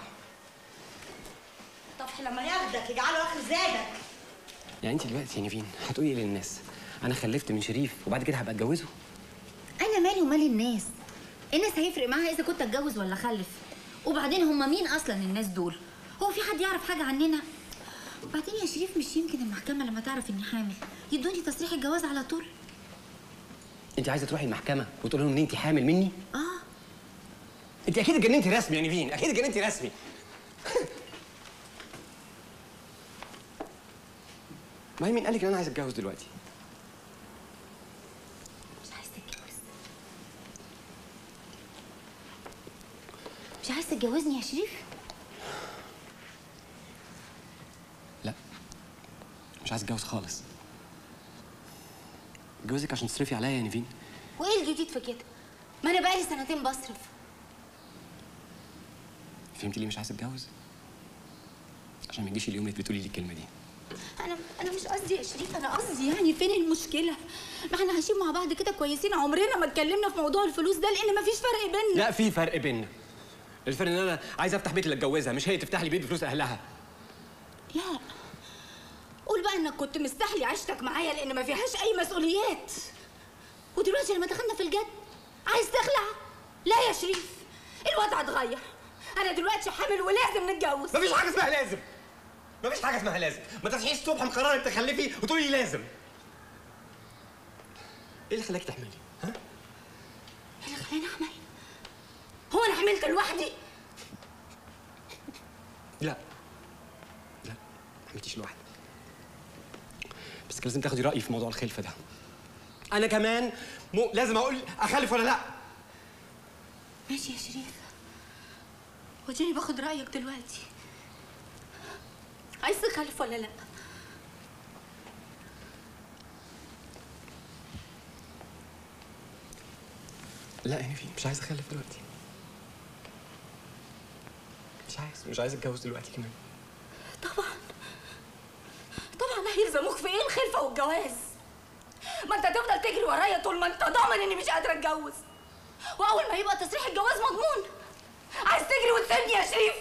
طفح لما ياخدك يجعله اخر زادك. يعني انت دلوقتي يا نيفين هتقولي ايه للناس؟ انا خلفت من شريف وبعد كده هبقى اتجوزه؟ انا مالي ومال الناس؟ الناس هيفرق معاها اذا كنت اتجوز ولا اخلف؟ وبعدين هم مين اصلا الناس دول؟ هو في حد يعرف حاجه عننا؟ وبعدين يا شريف مش يمكن المحكمه لما تعرف اني حامل يدوني تصريح الجواز على طول؟ انت عايزه تروحي المحكمه وتقولي لهم ان انت حامل مني؟ اه. انت اكيد اتجننتي رسمي يا نيفين، اكيد اتجننتي رسمي. ما هي مين قال لك ان انا عايز اتجوز دلوقتي؟ مش عايز تتجوز؟ مش عايز تتجوزني يا شريف؟ لا مش عايز اتجوز خالص. اتجوزك عشان تصرفي عليا يا نيفين. وايه الجديد في كده؟ ما انا بقالي سنتين بصرف. فهمتي ليه مش عايز اتجوز؟ عشان ما يجيش اليوم اللي بتقولي لي الكلمه دي. انا مش قصدي يا شريف، انا قصدي يعني فين المشكله؟ ما احنا عايشين مع بعض كده كويسين، عمرنا ما اتكلمنا في موضوع الفلوس ده لان مفيش فرق بيننا. لا في فرق بيننا. الفرق ان انا عايز افتح بيت اللي اتجوزها، مش هي تفتح لي بيت بفلوس اهلها. لا قول بقى انك كنت مستحلي عيشتك معايا لان ما فيهاش اي مسؤوليات، ودلوقتي لما دخلنا في الجد عايز تخلع؟ لا يا شريف الوضع اتغير، انا دلوقتي حامل ولازم نتجوز. مفيش حاجه اسمها لازم، مفيش حاجه اسمها لازم. ما تصحيش الصبح مقرره انك تخلفي وتقولي لي لازم. ايه اللي خلاكي تحملي؟ ها؟ ايه اللي خلاني احمل؟ هو انا حملت لوحدي؟ لا ما حملتيش لوحدك، بس كان لازم تاخدي رايي في موضوع الخلفه ده. انا كمان لازم اقول اخلف ولا لا. ماشي يا شريف، وديني باخد رايك دلوقتي. عايز تخلف ولا لا؟ لا يا نيفين مش عايز اخلف دلوقتي. مش عايز اتجوز دلوقتي كمان. طبعا هيلزموك في ايه الخلفه والجواز؟ ما انت هتفضل تجري ورايا طول ما انت ضامن اني مش قادره اتجوز، واول ما يبقى تصريح الجواز مضمون عايز تجري وتسيبني يا شريف.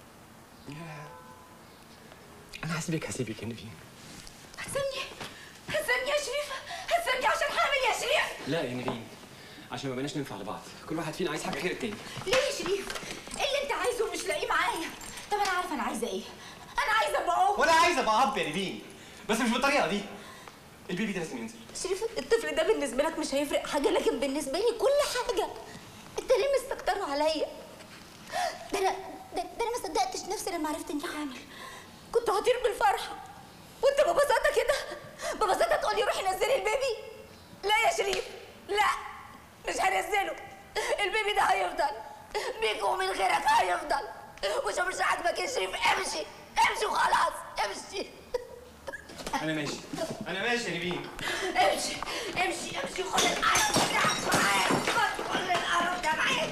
انا هسيبك يا نيفين. هتسيبني يا شريف؟ هتسيبني عشان حامل يا شريف؟ لا يا نيفين عشان ما بقناش ننفع لبعض، كل واحد فينا عايز حاجه غير التاني. ليه يا شريف؟ ايه اللي انت عايزه مش لاقيه معايا؟ طب انا عارفه انا عايزه ايه. انا عايزه ابقى ام. وانا عايز ابقى اب يا نيفين، بس مش بالطريقه دي. البيبي ده لازم ينزل. شريف الطفل ده بالنسبه لك مش هيفرق حاجه، لكن بالنسبه لي كل حاجه. انت ليه مستكتره عليا؟ ده انا ما صدقتش نفسي لما عرفت اني حامل. كنت هطير بالفرحه وانت ببساطه كده ببساطه تقولي روحي نزلي البيبي. لا يا شريف لا، مش هنزله. البيبي ده هيفضل بيك ومن غيرك هيفضل. مش عاجبك يا شريف امشي امشي وخلاص امشي. انا ماشي يا نيفين. امشي وخد القرف بتاعك معاك. خد كل القرف ده معاك.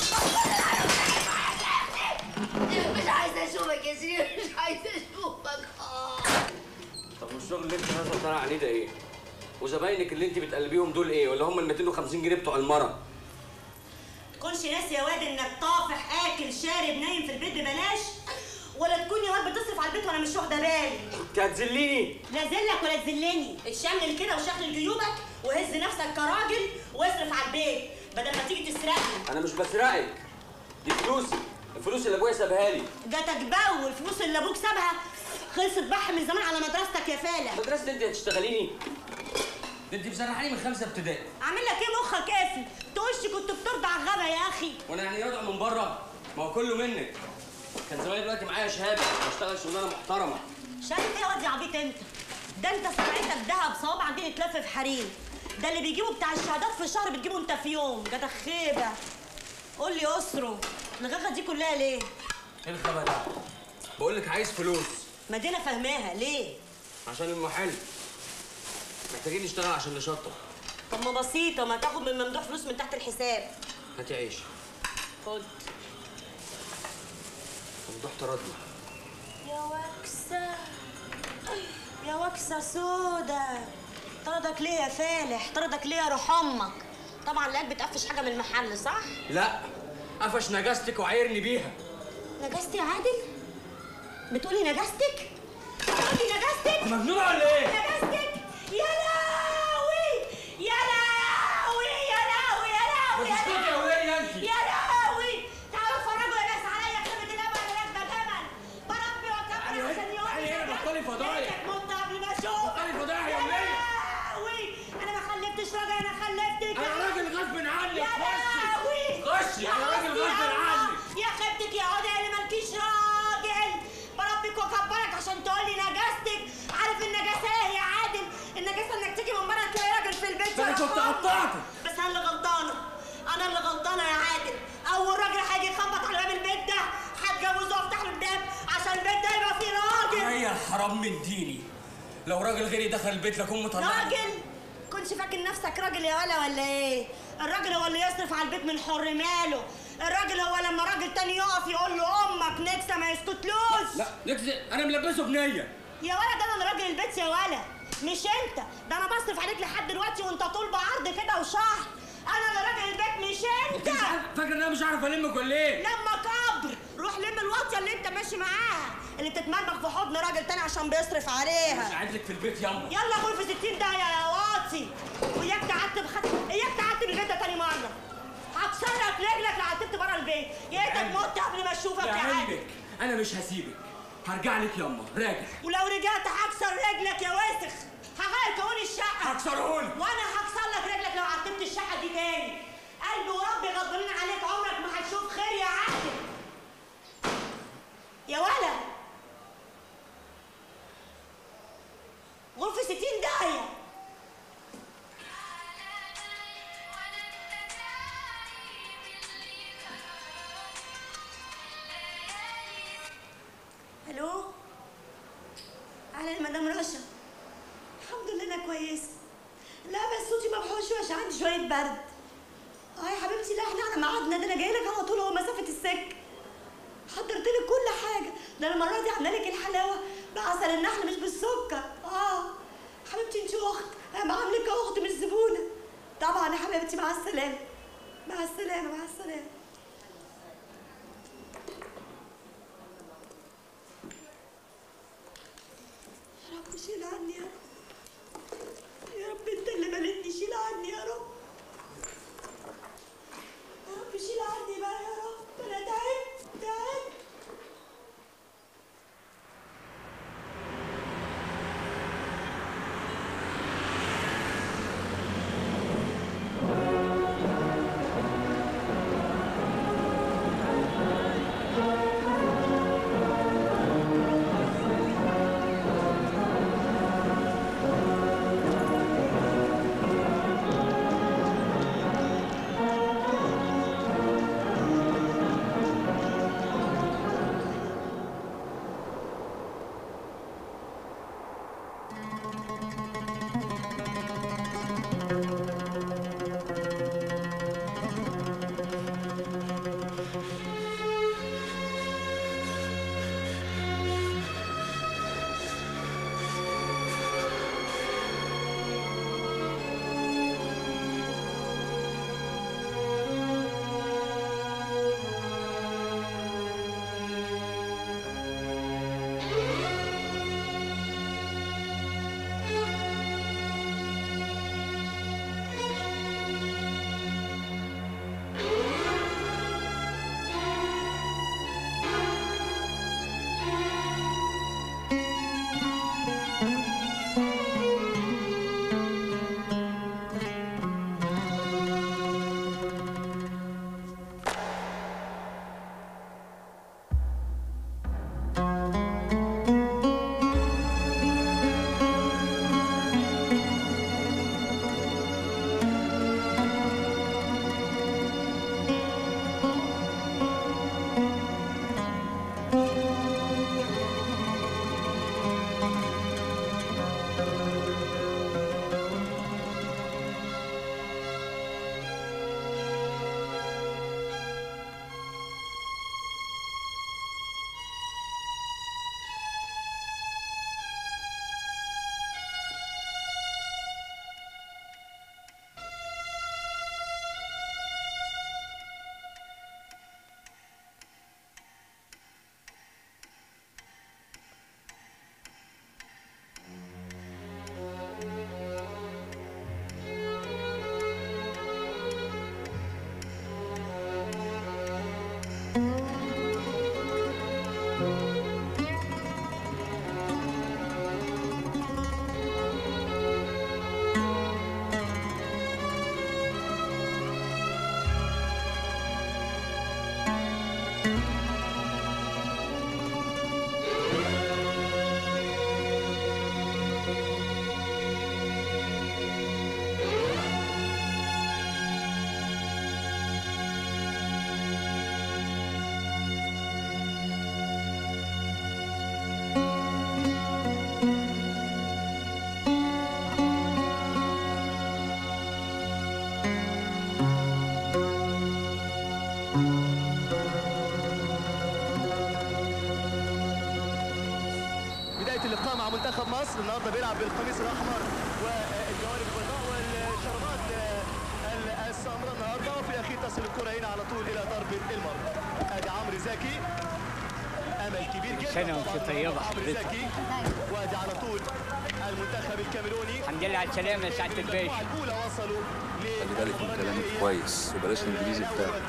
مش عايزه اشوفك يا شريف، مش عايزه اشوفك. طب والشغل اللي انت نازله طالع عليه ده ايه؟ وزباينك اللي انت بتقلبيهم دول ايه؟ ولا هم ال 250 جنيه بتوع المره؟ تكونش ناسي يا واد انك طافح اكل شارب نايم في البيت ببلاش، ولا تكون يا واد بتصرف على البيت وانا مش واخده بالي. انت هتذليني؟ لا ذلك ولا تذلني، اتشمل كده وشغل جيوبك وهز نفسك كراجل واصرف على البيت بدل ما تيجي تسرقني. انا مش بسرقك، دي فلوسي، الفلوس اللي ابويا سابها لي. جاتك بقى والفلوس اللي ابوك سابها خلصت بحر من زمان على مدرستك يا فالح. مدرستي انت هتشتغليني؟ ده انت مسرحاني من 5 ابتدائي. عامل لك ايه مخك قافل؟ تقولش كنت بترضع غبا يا اخي. وانا يعني راجع من بره؟ ما هو كله منك. كان زماني دلوقتي معايا شهاده بشتغل شغلانه محترمه. شايف ايه يا واد يا عبيط انت؟ ده انت سمعتك دهب صوابعك دي تلف في حرير. ده اللي بيجيبوا بتاع الشهادات في شهر بتجيبه انت في يوم. جاتك خيبه. قول لي اسره الغغه دي كلها ليه؟ ايه الخبر ده؟ بقول لك عايز فلوس. ما دي انا فاهماها ليه؟ عشان المحل محتاجين نشتغل عشان نشطب. طب ما بسيطه، ما تاخد من ممدوح فلوس من تحت الحساب. هاتي عيش. خد. ممدوح تردي. يا وكسه يا وكسه سودا، طردك ليه يا فالح؟ طردك ليه يا روح امك؟ طبعا لقاك بتقفش حاجه من المحل صح؟ لا، قفش نجاستك وعايرني بيها. نجاستي يا عادل؟ بتقولي نجاستك؟ بتقولي نجاستك؟ مجنونه ولا ايه؟ نجاستك؟ يا لهوي يا لهوي يا لهوي يا لهوي ما تسكتي يا وليه انت؟ يا لهوي تعالوا اتفرجوا يا ناس عليا خيبه الامل اللي راكبه جمل بربي وكبر عشان يوم. تعالي هنا بطلي فضايح. مت قبل ما اشوف. بطلي فضايح يا وليه. يا لهوي انا ما خلفتش راجل، انا خلفتك. انا راجل غصب عنك. يا لهوي خشي انا راجل غصب عنك. يا خيبتك يا عودة اللي مالكيش راجل. بربك وكبرك عشان تقولي نجاستك. عارف النجاسه ايه يا عادل؟ النجاسه انك تيجي من بره تلاقي راجل في البيت. انا كنت قطعتك. بس انا اللي غلطانه، انا اللي غلطانه يا عادل. اول راجل هيجي يخبط على باب البيت ده هتجوزه وافتح له الباب عشان البيت ده يبقى فيه راجل. هي حرام من ديني، لو راجل غيري دخل البيت لكون مطلع. راجل؟ كنتش فاكر نفسك راجل يا ولا ايه؟ الراجل هو اللي يصرف على البيت من حر ماله. الراجل هو لما راجل تاني يقف يقول له امك نكسه ما يسكتلوش. لا نكسه انا ملبسه بنيه. يا ولا ده انا راجل البيت يا ولا، مش انت. ده انا بصرف عليك لحد دلوقتي وانت طول بعرض كده وشهر. انا اللي راجل البيت مش انت. فاكر ان انا مش عارف المك ولا ايه؟ لما كبر روح لم الواطيه اللي انت ماشي معاها اللي بتتمرمغ في حضن راجل تاني عشان بيصرف عليها. مش قاعد لك في البيت ياما. يلا قول في 60 دقيقه يا واطي. وياك تعتب اياك تعتب البيت ده تاني مره. هكسرك رجلك لو عتبت بره البيت. يا ريتك مت قبل ما اشوفك يا عادل. انا مش هسيبك، هرجع لك ياما راجع. ولو رجعت هكسر رجلك يا وسخ. هغير كون الشقه. هكسرهولي. وانا هكسر لك رجلك لو عتبت الشقه دي تاني. قلبي وربي غضبانين عليك، عمرك ما هتشوف خير يا عادل. يا ولا غرفه 60 دقيقه. الو اهلا مدام رشا. الحمد لله انا كويسه. لا بس صوتي مبحوش عشان عندي شويه برد. يا حبيبتي لا احنا على ميعادنا، ده انا جاي لك على طول، هو مسافه السكه. حضرت لك كل حاجه، ده انا المره دي عامله لك الحلاوه بعسل النحل مش بالسكر. حبيبتي انت اخت، انا بعاملك اخت مش زبونه. طبعا يا حبيبتي مع السلامه. مع السلامه مع السلامه. يا رب شيل عني يا رب. يا رب انت اللي ملتني، شيل عني يا رب. يا رب شيل عني بقى يا رب، انا تعبت تعبت. مصر النهارده بيلعب بالقميص الاحمر والجوانب البيضاء والشربات السمراء النهارده، وفي الاخير تصل الكره هنا على طول الى ضربه المرمى. ادي عمرو زكي، امل كبير جدا سنة وانت طيبة حضرتك. وادي على طول المنتخب الكاميروني. الحمد لله على السلامة يا سعادة الباشا. الاولى وصلوا خلي بالك من كلامك كويس وبلاش الانجليزي بتاعك.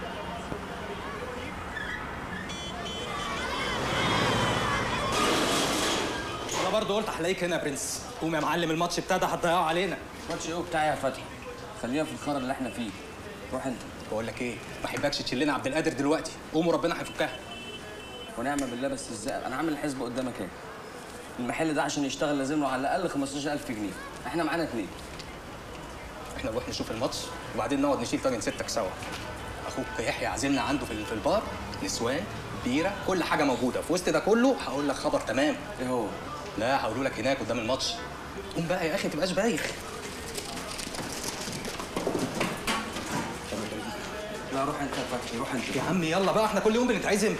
انا برضه قلت هلاقيك هنا يا برنس. قوم يا معلم، الماتش ابتدى هتضيعه علينا. الماتش ايه بتاعي يا فتحي؟ خلينا في الخرا اللي احنا فيه. روح انت. بقول لك ايه، ما احبكش تشيلنا عبد القادر دلوقتي. قوم وربنا هيفكها. ونعم بالله، بس ازاي؟ انا عامل الحسبه قدامك ايه؟ المحل ده عشان يشتغل لازم له على الاقل 15,000 جنيه، احنا معانا 2. احنا نروح نشوف الماتش وبعدين نقعد نشيل طاجن ستك سوا. اخوك يحيى عازمنا عنده في البار، نسوان، بيره، كل حاجه موجوده. في وسط ده كله هقول لك خبر تمام. ايه هو؟ لا هقوله لك هناك قدام الماتش. قوم بقى يا اخي، ما تبقاش بايخ. لا روح انت يا فتحي، روح انت يا عم. يلا بقى، احنا كل يوم بنتعزم.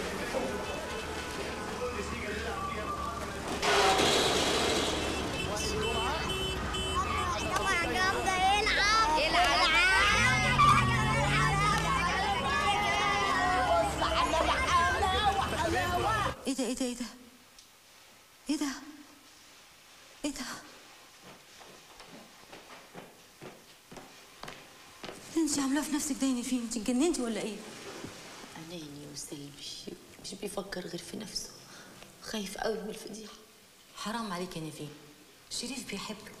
ايه ده ايه ده ايه ده ايه ده ايه ده؟ انت عاملاه في نفسك دايني فيه؟ انت اتجننتي ولا ايه؟ أناني وسلبي، مش بيفكر غير في نفسه، خايف قوي من الفضيحة. حرام عليك يا نيفين، شريف بيحبك.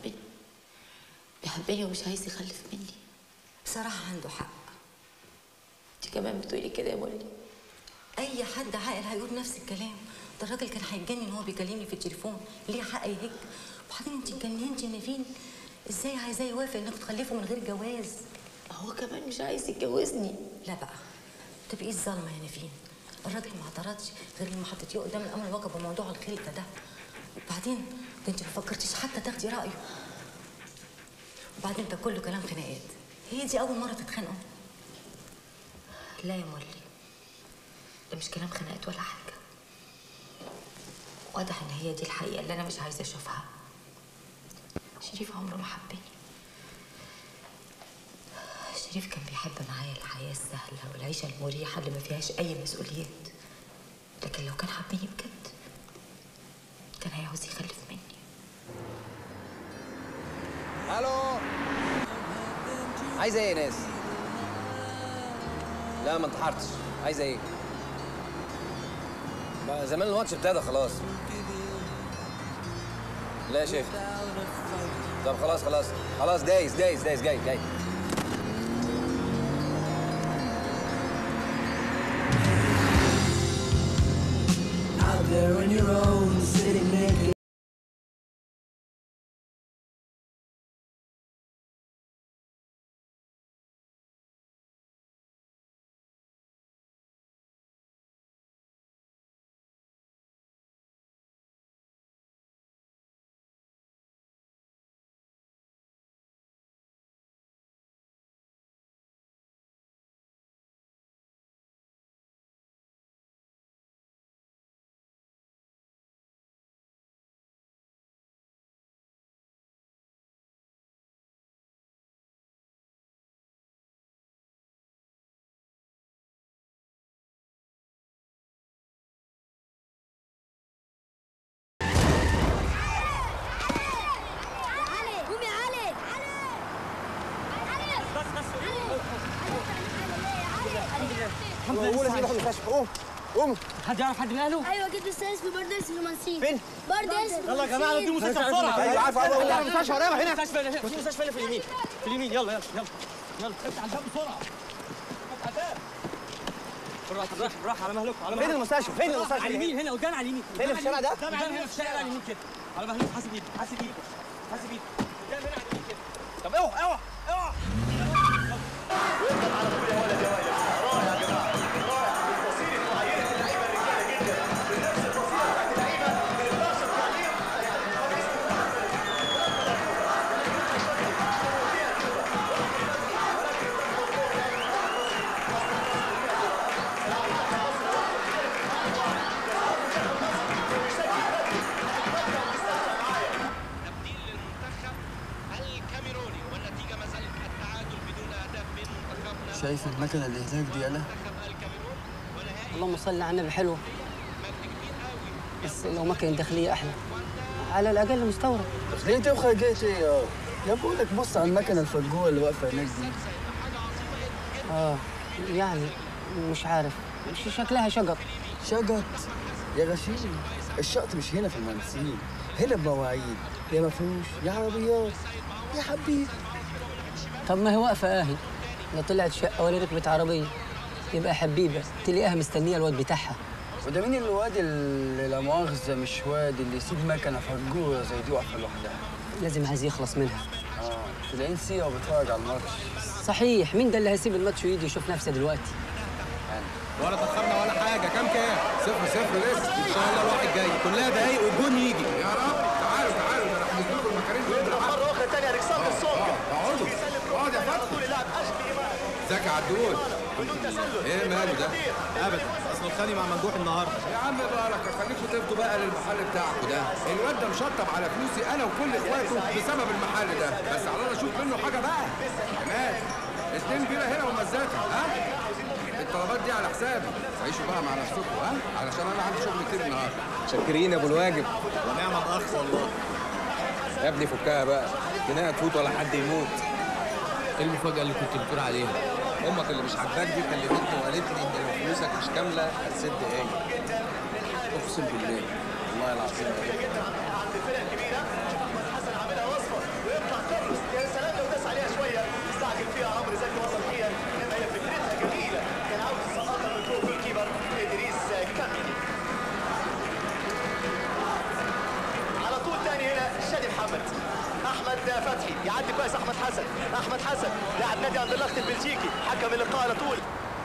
بيحبني ومش عايز يخلف مني. بصراحة عنده حق. انت كمان بتقولي كده يا مولي؟ أي حد عاقل هيقول نفس الكلام. ده الراجل كان هيتجنن وهو بيكلمني في التليفون، ليه حق يهج؟ وبعدين انت اتجننتي يا نيفين، ازاي عايزاه يوافق انكم تخلفوا من غير جواز؟ هو كمان مش عايز يتجوزني. لا بقى، تبقي الظالمة يا نيفين. الراجل ما اعترضش غير لما حطيتيه قدام الأمر الواقع بموضوع الخلفة ده. وبعدين ده انت ما فكرتيش حتى تاخدي رأيه. وبعدين ده كله كلام خناقات. هي دي أول مرة تتخانقوا؟ لا يا مولي، ده مش كلام خناقات ولا حاجة. واضح ان هي دي الحقيقة اللي انا مش عايزة اشوفها. شريف عمره ما حبني. شريف كان بيحب معايا الحياة السهلة والعيشة المريحة اللي ما فيهاش اي مسؤوليات، لكن لو كان حبني بجد كان هيعوز يخلف مني. الو، عايزه ايه يا ناس؟ لا ما انتحرتش. عايزه ايه؟ بقى زمان الماتش ابتدى خلاص. لا يا شيخ. طب خلاص دايس جاي. Out there on your own, sitting naked. الحمد لله. قول نروح المستشفى. قوم. حد يعرف حد من اهله؟ ايوه جبت السادس في برد اسم المنسيب. فين؟ برد اسم يلا يا جماعه نوديه المستشفى بسرعه. ايوه عارف المستشفى قريبه هنا. المستشفى اللي في اليمين. يلا افتح الباب بسرعه. بالراحه على مهلكم. فين المستشفى؟ على اليمين هنا قدام، على اليمين. فين في الشارع ده؟ قدام هنا في الشارع على اليمين كده. على مهلكم. حاسب ايدك قدام هنا على اليمين كده. طب اوعى. ويفضل على طول يا ولد يا ولد. رائع يا جماعه، رائع. بالفصيل معينه اللعيبه الرجاله جدا، بنفس الفصيله بتاعت اللعيبه ب 11 تعليم. شايف المكنه اللي هناك دي انا؟ اللهم صل على النبي، حلوه بس لو مكنه داخليه احلى، على الاقل مستورد. داخليه وخارجيه ايه يا بقول لك بص على المكنه الفجوه اللي واقفه هناك دي. يعني مش عارف، مش شكلها شقط. شقط يا غشيم، الشقط مش هنا في المهندسين، هنا بمواعيد، يا مفروش يا عربيات يا حبيبي. طب ما هي واقفه اهي، لا طلعت شقه ولا ركبت عربيه، يبقى حبيبه تلاقيها مستنيه الواد بتاعها. وده مين الواد اللي لا مؤاخذه مش واد اللي يسيب مكنه فجوره زي دي واقفه لوحدها؟ لازم عايز يخلص منها. تلاقيه نسيها وبيتفرج على الماتش. صحيح، مين ده اللي هيسيب الماتش ويجي يشوف نفسه دلوقتي؟ ولا تأخرنا ولا حاجة. كام 0-0 لسه. إن شاء الله الواحد جاي، كلها دقايق والجون يجي. يا رب. تعالوا ده احنا هنجيبوا المكارين دول مرة أخرى تانية ركسات الصوت. اقعدوا اقعد يا فتحي. ازيك يا عدول؟ ايه ماله ده؟ ابدا، اصل الخاني مع ممدوح النهارده. يا عم بارك، خليكوا تفضوا بقى للمحل بتاعكم ده. الواد ده مشطب على فلوسي انا وكل اخواته بسبب المحل ده، بس على الله اشوف منه حاجه بقى. كمان 2 بيره هنا ومزاكه. الطلبات دي على حسابي، عيشوا بقى مع نفسكم علشان انا عندي شغل كتير النهارده. شاكرين يا ابو الواجب. ونعم الاخ والله. يا ابني فكها بقى، الدنيا تفوت ولا حد يموت. ايه المفاجأة اللي كنت بتقول عليها؟ امك اللي مش عاجباك دي كلمتني وقالت لي ان لو فلوسك مش كاملة هتسد ايه؟ اقسم بالله والله العظيم يا سلام لو داس عليها شويه استعجل فيها عمرو زكي وصل فيها، انما هي فكرتها جميله، كان عاوز يسقطها من فوق الكيبر ادريس كامل. على طول تاني هنا شادي محمد. احمد فتحي يعدي كويس. احمد حسن لاعب نادي اندرلخت البلجيكي، حكم اللقاء على طول.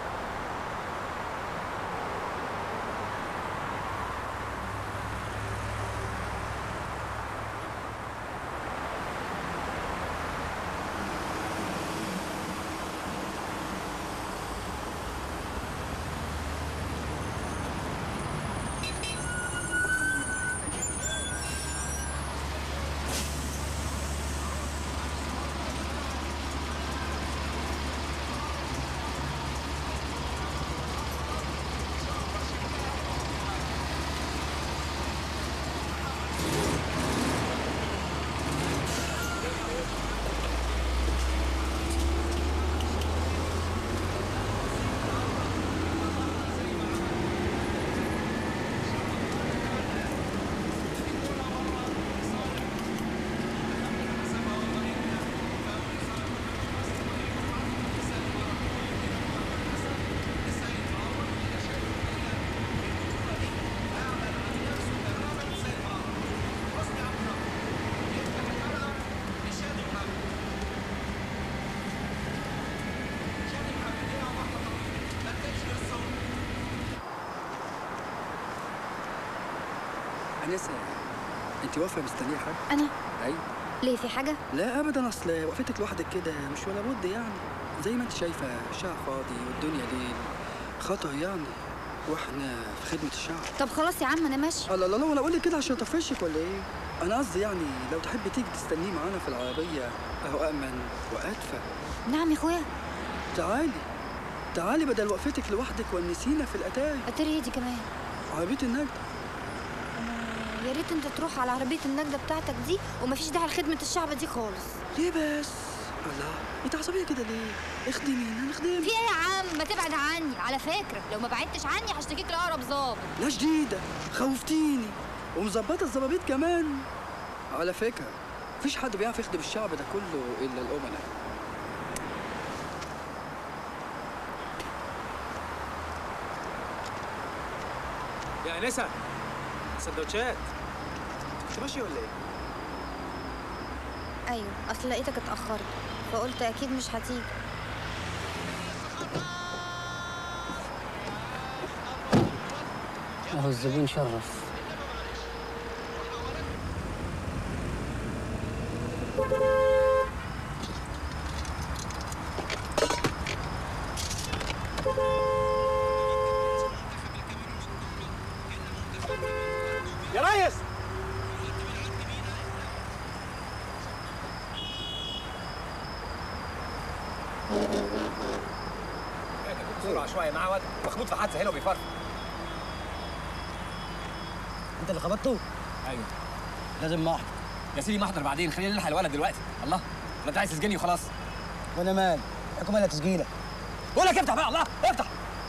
أنسة، أنت واقفة مستنية حاجة؟ أنا؟ أيوة. ليه في حاجة؟ لا أبدا، أصل وقفتك لوحدك كده مش ولا بد يعني، زي ما أنت شايفة الشارع فاضي والدنيا ليل، خطر يعني، وإحنا في خدمة الشعب. طب خلاص يا عم أنا ماشي. الله الله، ولا أقول لك كده عشان أطفشك ولا إيه؟ أنا قصدي يعني لو تحبي تيجي تستنيه معانا في العربية أهو أأمن وأدفى. نعم يا أخويا. تعالي بدل وقفتك لوحدك ونسينا في الأتاري. أتاري دي كمان؟ عربية النجدة. يا ريت انت تروح على عربيه النجده بتاعتك دي، ومفيش داعي لخدمه الشعب دي خالص. ليه بس؟ الله، انت عصبيه كده ليه؟ اخدمينا نخدمك. في ايه يا عم؟ ما تبعد عني، على فكره لو ما بعدتش عني هشتكيك لاقرب ظابط. لا جديده، خوفتيني ومظبطه الظبابيط كمان. على فكره مفيش حد بيعرف يخدم الشعب ده كله الا الامناء. يا انسه، سندوتشات. انت ماشي ولا ايه؟ ايوه، اصل لقيتك اتاخرت فقلت اكيد مش هتيجي. اهو الزبون شرف. يا ريس، بسرعه شويه معاه واد مخبوط في حادثه هنا وبيفرق. انت اللي خبطته؟ ايوه. لازم محضر. يا سيدي محضر بعدين، خلينا نلحق الولد دلوقتي. الله، ما انت عايز تسجني وخلاص. وانا مال؟ حكم ولا تسجيلك؟ بقول لك افتح بقى. الله افتح.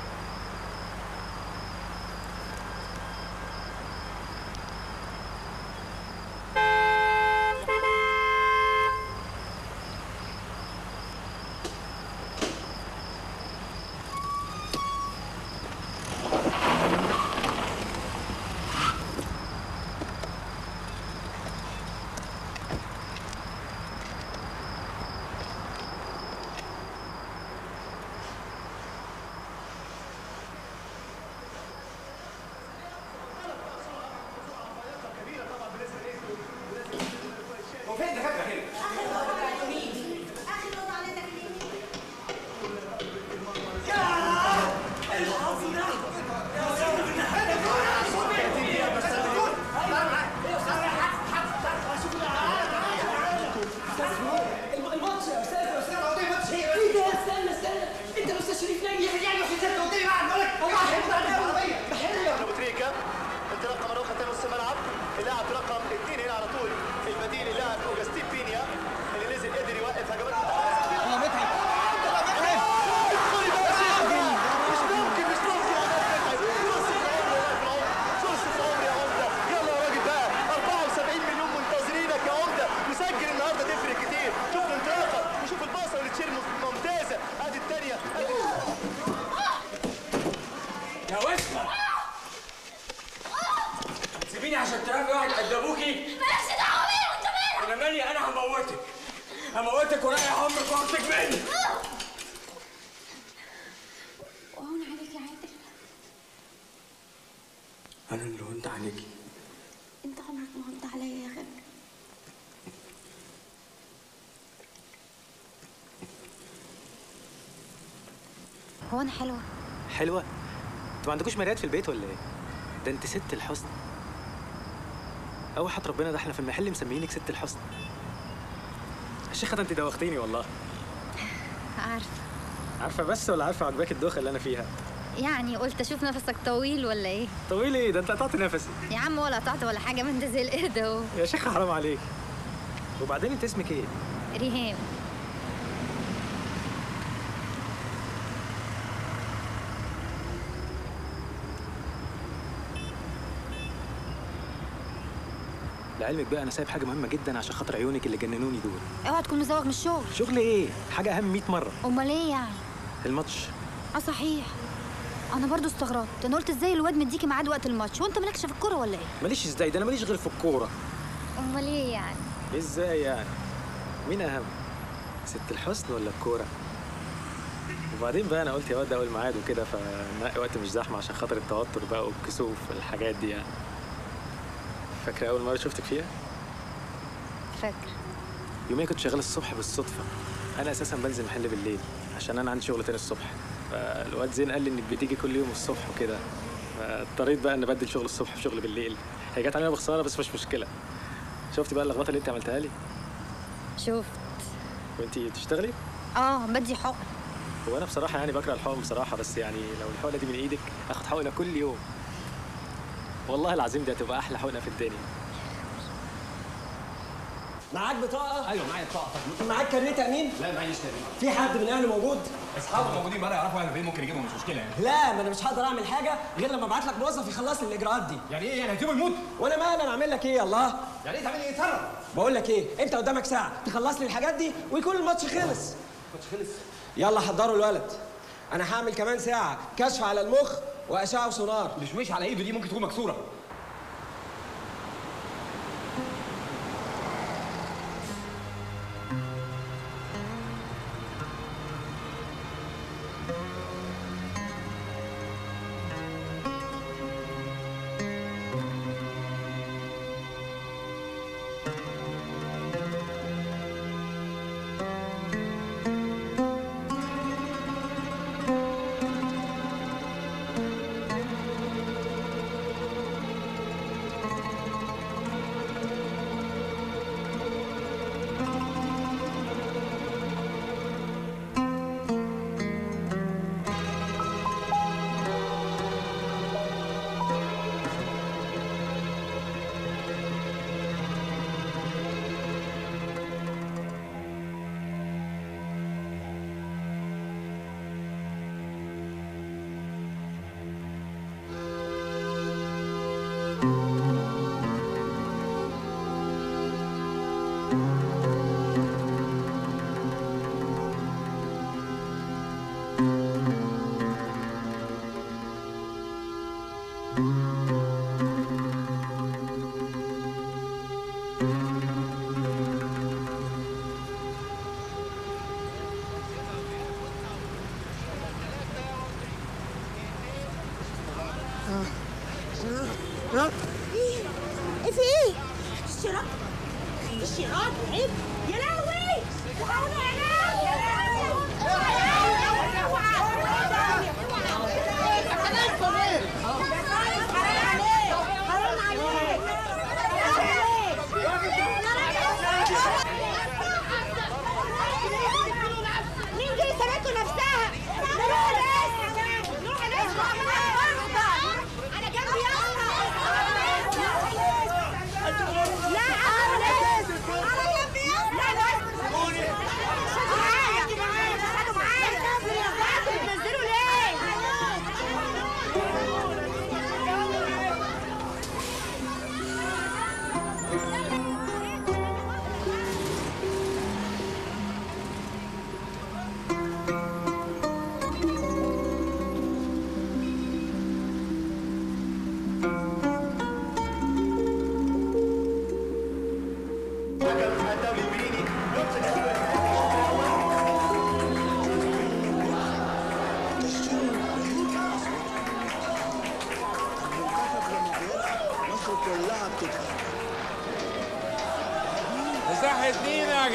هو انا حلوه؟ حلوه؟ انتوا ما عندكوش مرايات في البيت ولا ايه؟ ده انت ست الحسن. اوحد ربنا، ده احنا في المحل مسميينك ست الحسن. الشيخه ده انت دوختيني والله. عارفه بس ولا عارفه عجباك الدوخه اللي انا فيها؟ يعني قلت اشوف نفسك طويل ولا ايه؟ طويل ايه؟ ده انت قطعت نفسي. يا عم ولا قطعت ولا حاجه، ما انت زي القرد اهو. يا شيخه حرام عليك. وبعدين انت اسمك ايه؟ ريهام. لعلمك بقى انا سايب حاجه مهمه جدا عشان خاطر عيونك اللي جننوني دول. اوعى تكون مزوغ من الشغل. شغل ايه؟ حاجه اهم 100 مره. امال ايه يعني؟ الماتش. صحيح، انا برضو استغربت. انا قلت ازاي الواد مديكي ميعاد وقت الماتش وانت مالكش في الكوره ولا ايه؟ ماليش ازاي؟ ده انا ماليش غير في الكوره. امال ايه يعني؟ ازاي يعني؟ مين اهم؟ ست الحسن ولا الكوره؟ وبعدين بقى انا قلت يا واد اول ميعاد وكده، فنلاقي وقت مش زحمه عشان خاطر التوتر بقى والكسوف والحاجات دي يعني. فاكره اول مره شفتك فيها؟ فاكره. يوميا كنت شغال الصبح بالصدفه. انا اساسا بنزل محل بالليل عشان انا عندي شغل تاني الصبح. فالواد زين قال لي انك بتيجي كل يوم الصبح وكده، فاضطريت بقى ان ابدل شغل الصبح بشغل بالليل. هي جت علينا بخساره بس مش مشكله. شفتي بقى اللخبطه اللي انت عملتها لي؟ شفت. وانتي بتشتغلي؟ بدي حقن. هو انا بصراحه يعني بكره الحقن بصراحه، بس يعني لو الحقنه دي من ايدك اخد حقنه كل يوم. والله العظيم دي هتبقى احلى حقنه في الدنيا. معاك بطاقه؟ ايوه معايا بطاقه. معاك كارنيه تامين؟ لا معيش تامين. في حد من اهله موجود؟ اصحابه موجودين بره يعرفوا اهله فين، ممكن يجيبهم، مش مشكله يعني. لا، ما انا مش هقدر اعمل حاجه غير لما ابعت لك موظف يخلص لي الاجراءات دي. يعني ايه؟ يعني هتسيبه يموت؟ وانا مالي، انا اعمل لك ايه؟ الله. يعني ايه تعمل ايه؟ اتصرف. بقول لك ايه، انت قدامك ساعه تخلص لي الحاجات دي ويكون الماتش خلص. الماتش خلص؟ يلا حضروا الولد. انا هعمل كمان ساعه كشف على المخ واشعه وسونار. مش على ايده دي ممكن تكون مكسوره.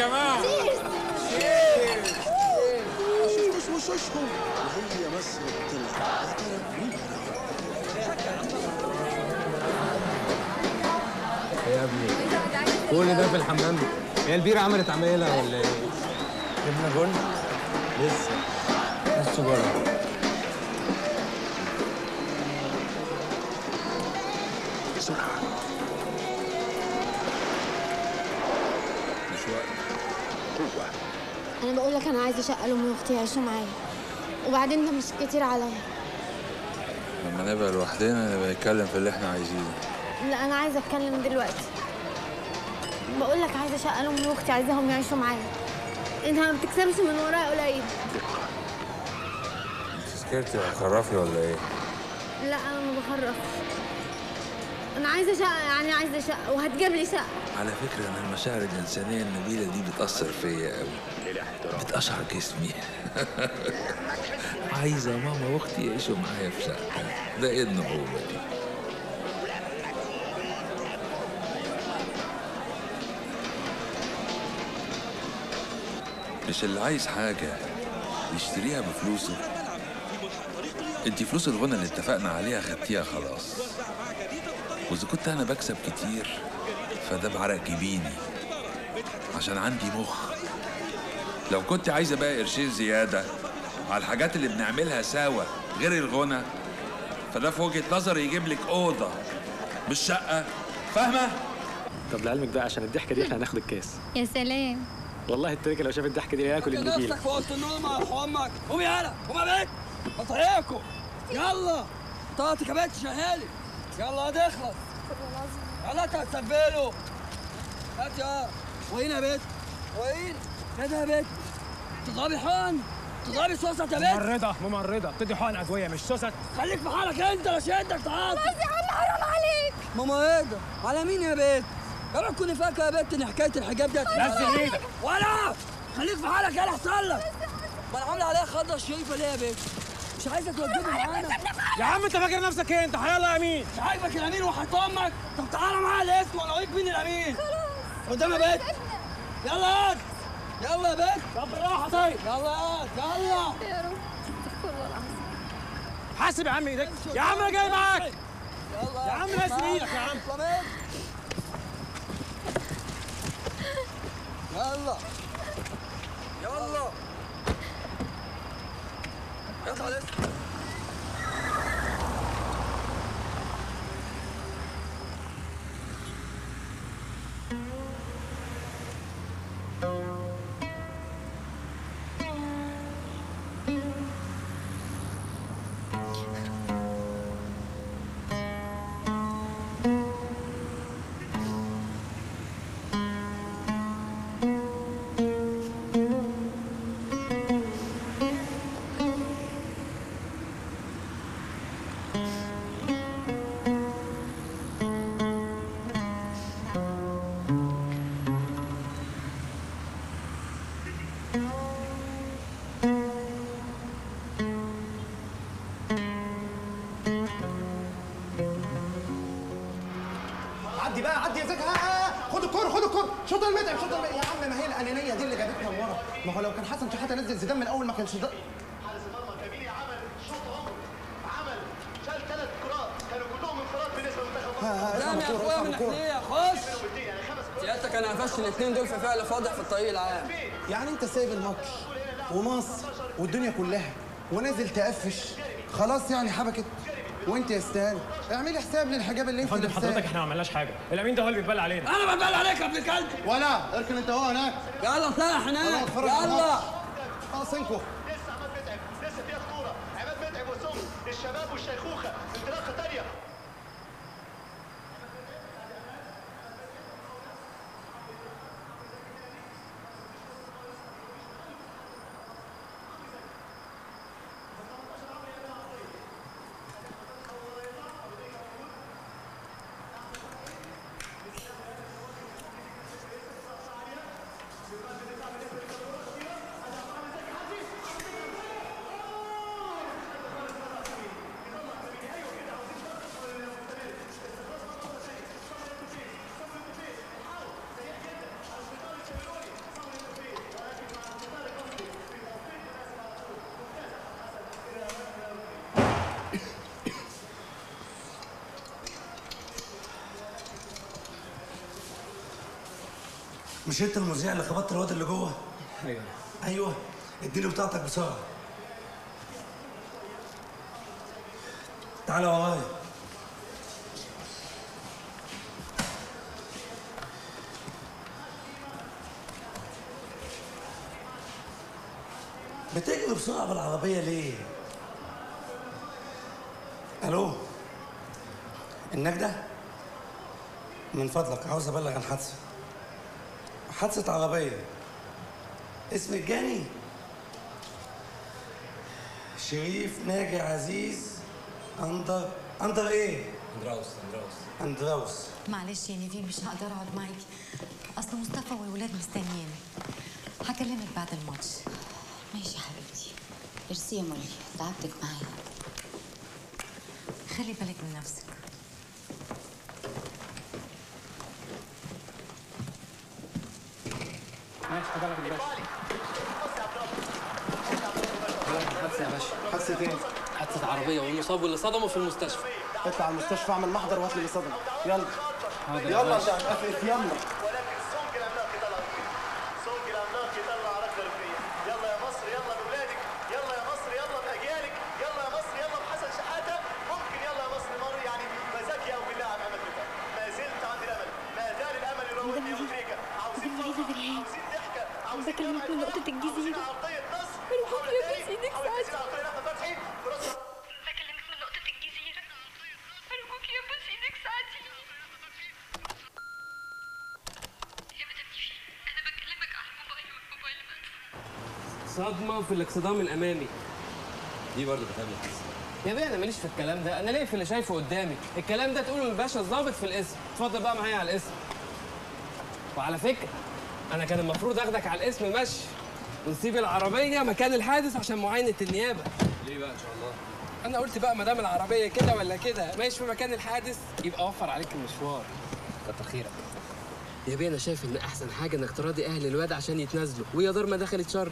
جماعه. وشوشهم وهي مصر بتلعب يا ترى مين يا ابني كل ده في الحمام؟ هي البيره عملت عمايلها ولا ايه؟ جبنا جول؟ لسه بره. بسرعه مش وقت قوه. انا بقول لك انا عايزه شقه لامي واختي يعيشوا معايا، وبعدين ده مش كتير عليا. لما نبقى لوحدنا نبقى نتكلم في اللي احنا عايزينه. لا انا عايزه اتكلم دلوقتي. بقول لك عايزه شقه لامي واختي، عايزاهم يعيشوا معايا. انها ما بتكسبش من ورايا قليل. انت سكرتي هتخرفي ولا ايه؟ لا انا ما بخرفش. انا عايزه شقه، يعني عايزه شقه وهتجيب لي شقه. على فكرة أنا المشاعر الإنسانية النبيلة دي بتأثر فيا قوي، بتقشعر جسمي. عايزة ماما وأختي يعيشوا معايا في شقة، ده إيه النعومة دي؟ مش اللي عايز حاجة يشتريها بفلوسه. انتي فلوس الغنى اللي اتفقنا عليها خدتيها خلاص، وإذا كنت أنا بكسب كتير فده بعرق جبيني عشان عندي مخ. لو كنت عايزة بقى قرشين زيادة على الحاجات اللي بنعملها سوا غير الغنى، فده في وجهة نظري يجيب لك أوضة مش شقة، فاهمة؟ طب لعلمك بقى عشان الضحكه دي احنا هناخد الكاس. يا سلام. والله التركه لو شاف الضحكه دي هياكل النجيل. نفسك في اوضه النوم يا امك. قومي يالا قومي يا بنت بطريقكم. يلا طاقتك يا بنت شهالي. يلا هتخلص. يلا انت هتسبله. هات يا وين يا بنت؟ وين؟ كده يا بنت. تضربي حقن؟ تضربي سوست يا بنت؟ ممرضه بتدي حقن ادويه مش سوست. خليك في حالك انت لا شدك تعال. بس يا عم حرام عليك. ماما ايه ده؟ على مين يا بنت؟ يا رب تكوني فاكره يا بنت ان حكايه الحجاب دي نزل ايدك. ولا خليك في حالك يلا احسن لك. ما انا عامله عليها خضه شريفه ليه يا بنت؟ مش عايزه توجبي معانا. يا عم انت فاكر نفسك ايه؟ انت يلا يا امين. مش عاجبك الامين وحيط امك؟ طب تعالى معايا الاسم وانا اوريك مين الامين. خلاص قدام يا بنت. يلا هات. يلا يا بنت. طب بالراحه طيب. يلا هات يلا. يا رب استغفر الله العظيم. حاسب يا عم ايدك. يا عم انا جاي معاك. يلا يا عم ناسي ايدك يا عم. يلا يلا يلا لسه. عدي بقى عدي يا زكي. خد الكوره خد الكوره. شوط المتعب شوط المتعب يا عم. ما هي الانانيه دي اللي جابتنا لورا. ما هو لو كان حسن شحاته نزل زيدان من الاول ما كانش ده. حارس المرمى كبيري عمل شوط عمل شال 3 كرات كانوا كلهم انفراد بالنسبه لمنتخب لا يا اخويا من ناحيه خش. سيادتك انا قفشت الاثنين دول في فعل فاضح في الطريق العام. يعني انت سايب الماتش ومصر والدنيا كلها ونازل تقفش خلاص يعني حبكت. وانت يا استاذ اعملي حساب للحجاب اللي انت فندم لابساه. حضرتك احنا ما عملناش حاجه، الامين ده هو اللي بيتبلى علينا. انا بتبلى عليك يا ابن الكلب. ولا اركن انت هو هناك. يلا طلع هناك يلا. سنكو لسه عماد متعب لسه فيها خطوره. عماد متعب وسم الشباب والشيخوخه انطلاقه ثانيه. مش انت المذيع اللي خبطت الواد اللي جوه؟ ايوه. ايوه، اديني بتاعتك بسرعه. تعالى ورايا. بتجري بسرعه بالعربيه ليه؟ الو، النجدة؟ من فضلك عاوز ابلغ عن حادثة عربية. اسم الجاني؟ شريف ناجي عزيز اندر ايه؟ اندراوس. معلش يا نيفين مش هقدر اقعد معاكي، اصل مصطفى والولاد مستنيين. هكلمك بعد الماتش. ماشي يا حبيبتي. ميرسي يا مولي، تعبتك معايا. خلي بالك من نفسك. ماشي تبارك الباشا. حادثة يا باشا. حادثة ايه؟ حادثة عربية والمصاب واللي صدمه في المستشفى. اطلع على المستشفى اعمل محضر وهات لي اللي صدمه. يلا. حاضر يا يلا باشا. انت هتقفل يلا. يلا يا مصر يلا باولادك، يلا يا مصر يلا باجيالك، يلا يا مصر يلا بحسن شحاته، ممكن يلا يا مصر مر يعني بذكي او بالله عن امل بتاعك، ما زلت عندي الامل، ما زال الامل يراودني يا ابو تريكه، عاوزين ضحكه، عاوزين بكلمك من نقطة الجزيرة. عرضيه نصر، أرجوك يا بوس إيدك ساعتي. فتحي فرصه. بكلمك من نقطة الجزيرة. أرجوك يا بوس إيدك ساعتي. يا مدام نيفين أنا بكلمك على الموبايل والموبايل بس. صدمة في الاكسدام الأمامي. دي برضه بتعمل حادثة. يا بيه أنا ماليش في الكلام ده، أنا ليه في اللي شايفه قدامي، الكلام ده تقوله للباشا الظابط في الاسم، اتفضل بقى معايا على الاسم. وعلى فكرة أنا كان المفروض آخدك على الاسم مشي ونسيب العربية مكان الحادث عشان معاينة النيابة. ليه بقى إن شاء الله؟ أنا قلت بقى ما دام العربية كده ولا كده ماشي في مكان الحادث يبقى أوفر عليك المشوار. كتر خيرك. يا بيه أنا شايف إن أحسن حاجة إنك تراضي أهل الواد عشان يتنازلوا، ويا دار ما دخلت شر.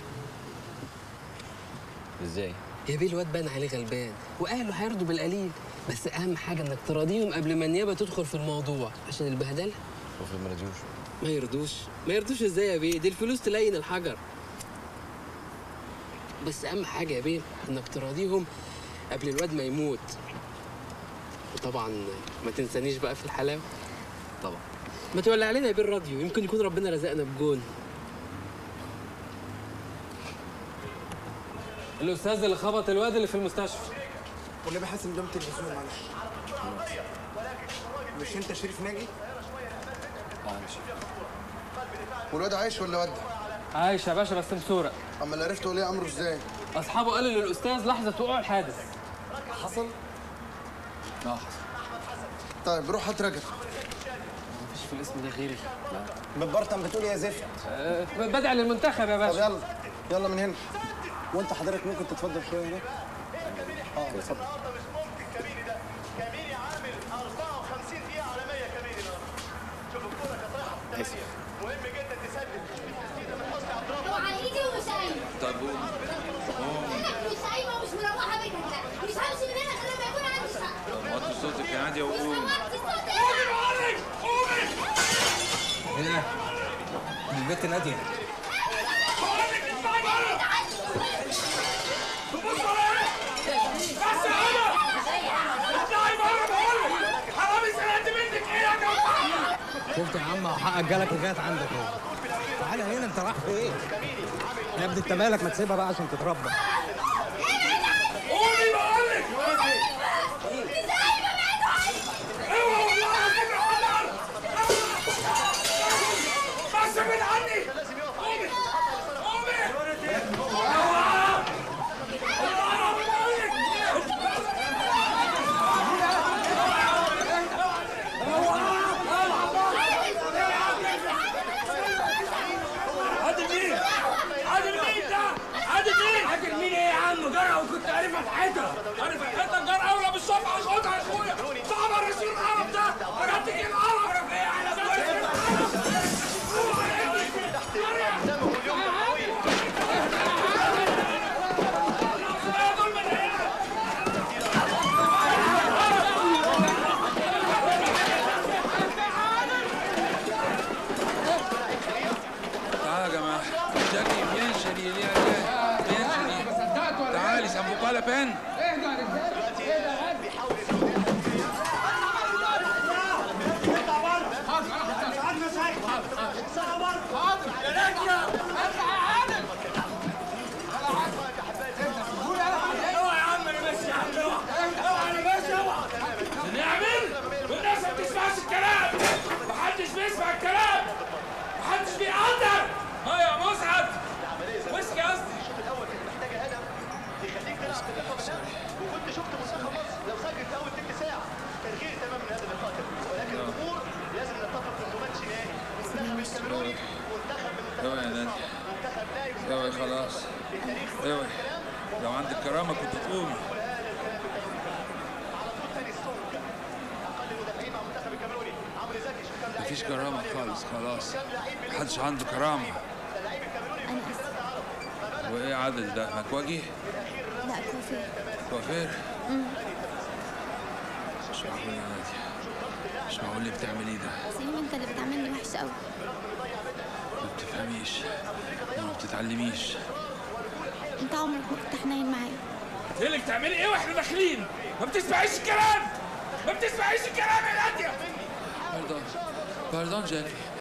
ازاي؟ يا بيه الواد بان عليه غلبان واهله هيرضوا بالقليل، بس اهم حاجه انك تراضيهم قبل ما النيابه تدخل في الموضوع عشان البهدله. وافرض ما رضيوش؟ ما يرضوش ازاي يا بيه؟ دي الفلوس تلين الحجر. بس اهم حاجه يا بيه انك تراضيهم قبل الواد ما يموت. وطبعا ما تنسانيش بقى في الحلاوه. طبعا. ما تولع علينا يا بيه الراديو، يمكن يكون ربنا رزقنا بجون. الاستاذ اللي خبط الواد اللي في المستشفى. والنبي حاسس قدام التلفزيون معلش. مش انت شريف ناجي؟ والواد عايش ولا ودع؟ عايش يا باشا بس مسورق. اما اللي عرفته وليه امره ازاي؟ اصحابه قالوا للاستاذ لحظه وقوع الحادث. حصل؟ حصل. طيب روح هات رجل. مفيش في الاسم ده غيري. بتبرطم بتقول يا زفت. بدعي للمنتخب يا باشا. طب يلا من هنا. وانت حضرتك ممكن تتفضل شويه هناك؟ اتفضل. كميني عامل 54 دقيقة على 100 كميني النهارده. شوف الكورة كانت رايحة في التمرير. مهم جدا تسدد. تسديدة من حسني عبد الرب. اوعى ايدي ومش قايمة. طب قول. انا مش قايمة ومش مروحة بيتك لا. مش همشي من هنا غير لما يكون عندي شقة. طب وطي صوتك يا نادية وقومي. وطي صوتي. قومي قومي. ايه ده؟ البت نادية. شفت يا عم حقك جالك لغايه عندك اهو. تعالى هنا انت رايح فين؟ يا ابني انت مالك ما تسيبها بقى عشان تتربى. قومي بقول لك. بس ابعد عني. قومي قومي. عادل مين؟ عادل مين ده؟ عادل مين؟ عادل مين ايه يا شادي bien شادي bien شادي تعالي ça ne vaut pas la peine. نعمل والناس ما بتسمعش الكلام، محدش بيسمع الكلام، محدش بيقدر. ها يا مسعد ويسكي قصدي. الشوط الاول كانت محتاجه هدف يخليك تلعب بالثقه بنفسك، وكنت شفت منتخب مصر لو سجل في اول تلت ساعه كان غير تمام من هذا اللقاء، ولكن الامور لازم نتفق انه ماتش نهائي. منتخب الكاميروني منتخب اوعي يا نادي، اوعي خلاص، اوعي. لو عندك كرامه كنت تقومي. مفيش كرامة خالص، خلاص محدش عنده كرامة. أنا آسفة. وإيه عادل ده؟ مكواجي؟ لا كوافير. كوافير؟ مش معقول يا نادية، مش معقول اللي بتعمليه ده. سليم أنت اللي بتعملني وحش قوي. ما بتفهميش وما بتتعلميش. أنت عمرك ما كنت حنين معايا. ايه اللي بتعملي ايه واحنا داخلين؟ ما بتسمعيش الكلام، ما بتسمعيش الكلام يا نادية. باردون باردون جاكي،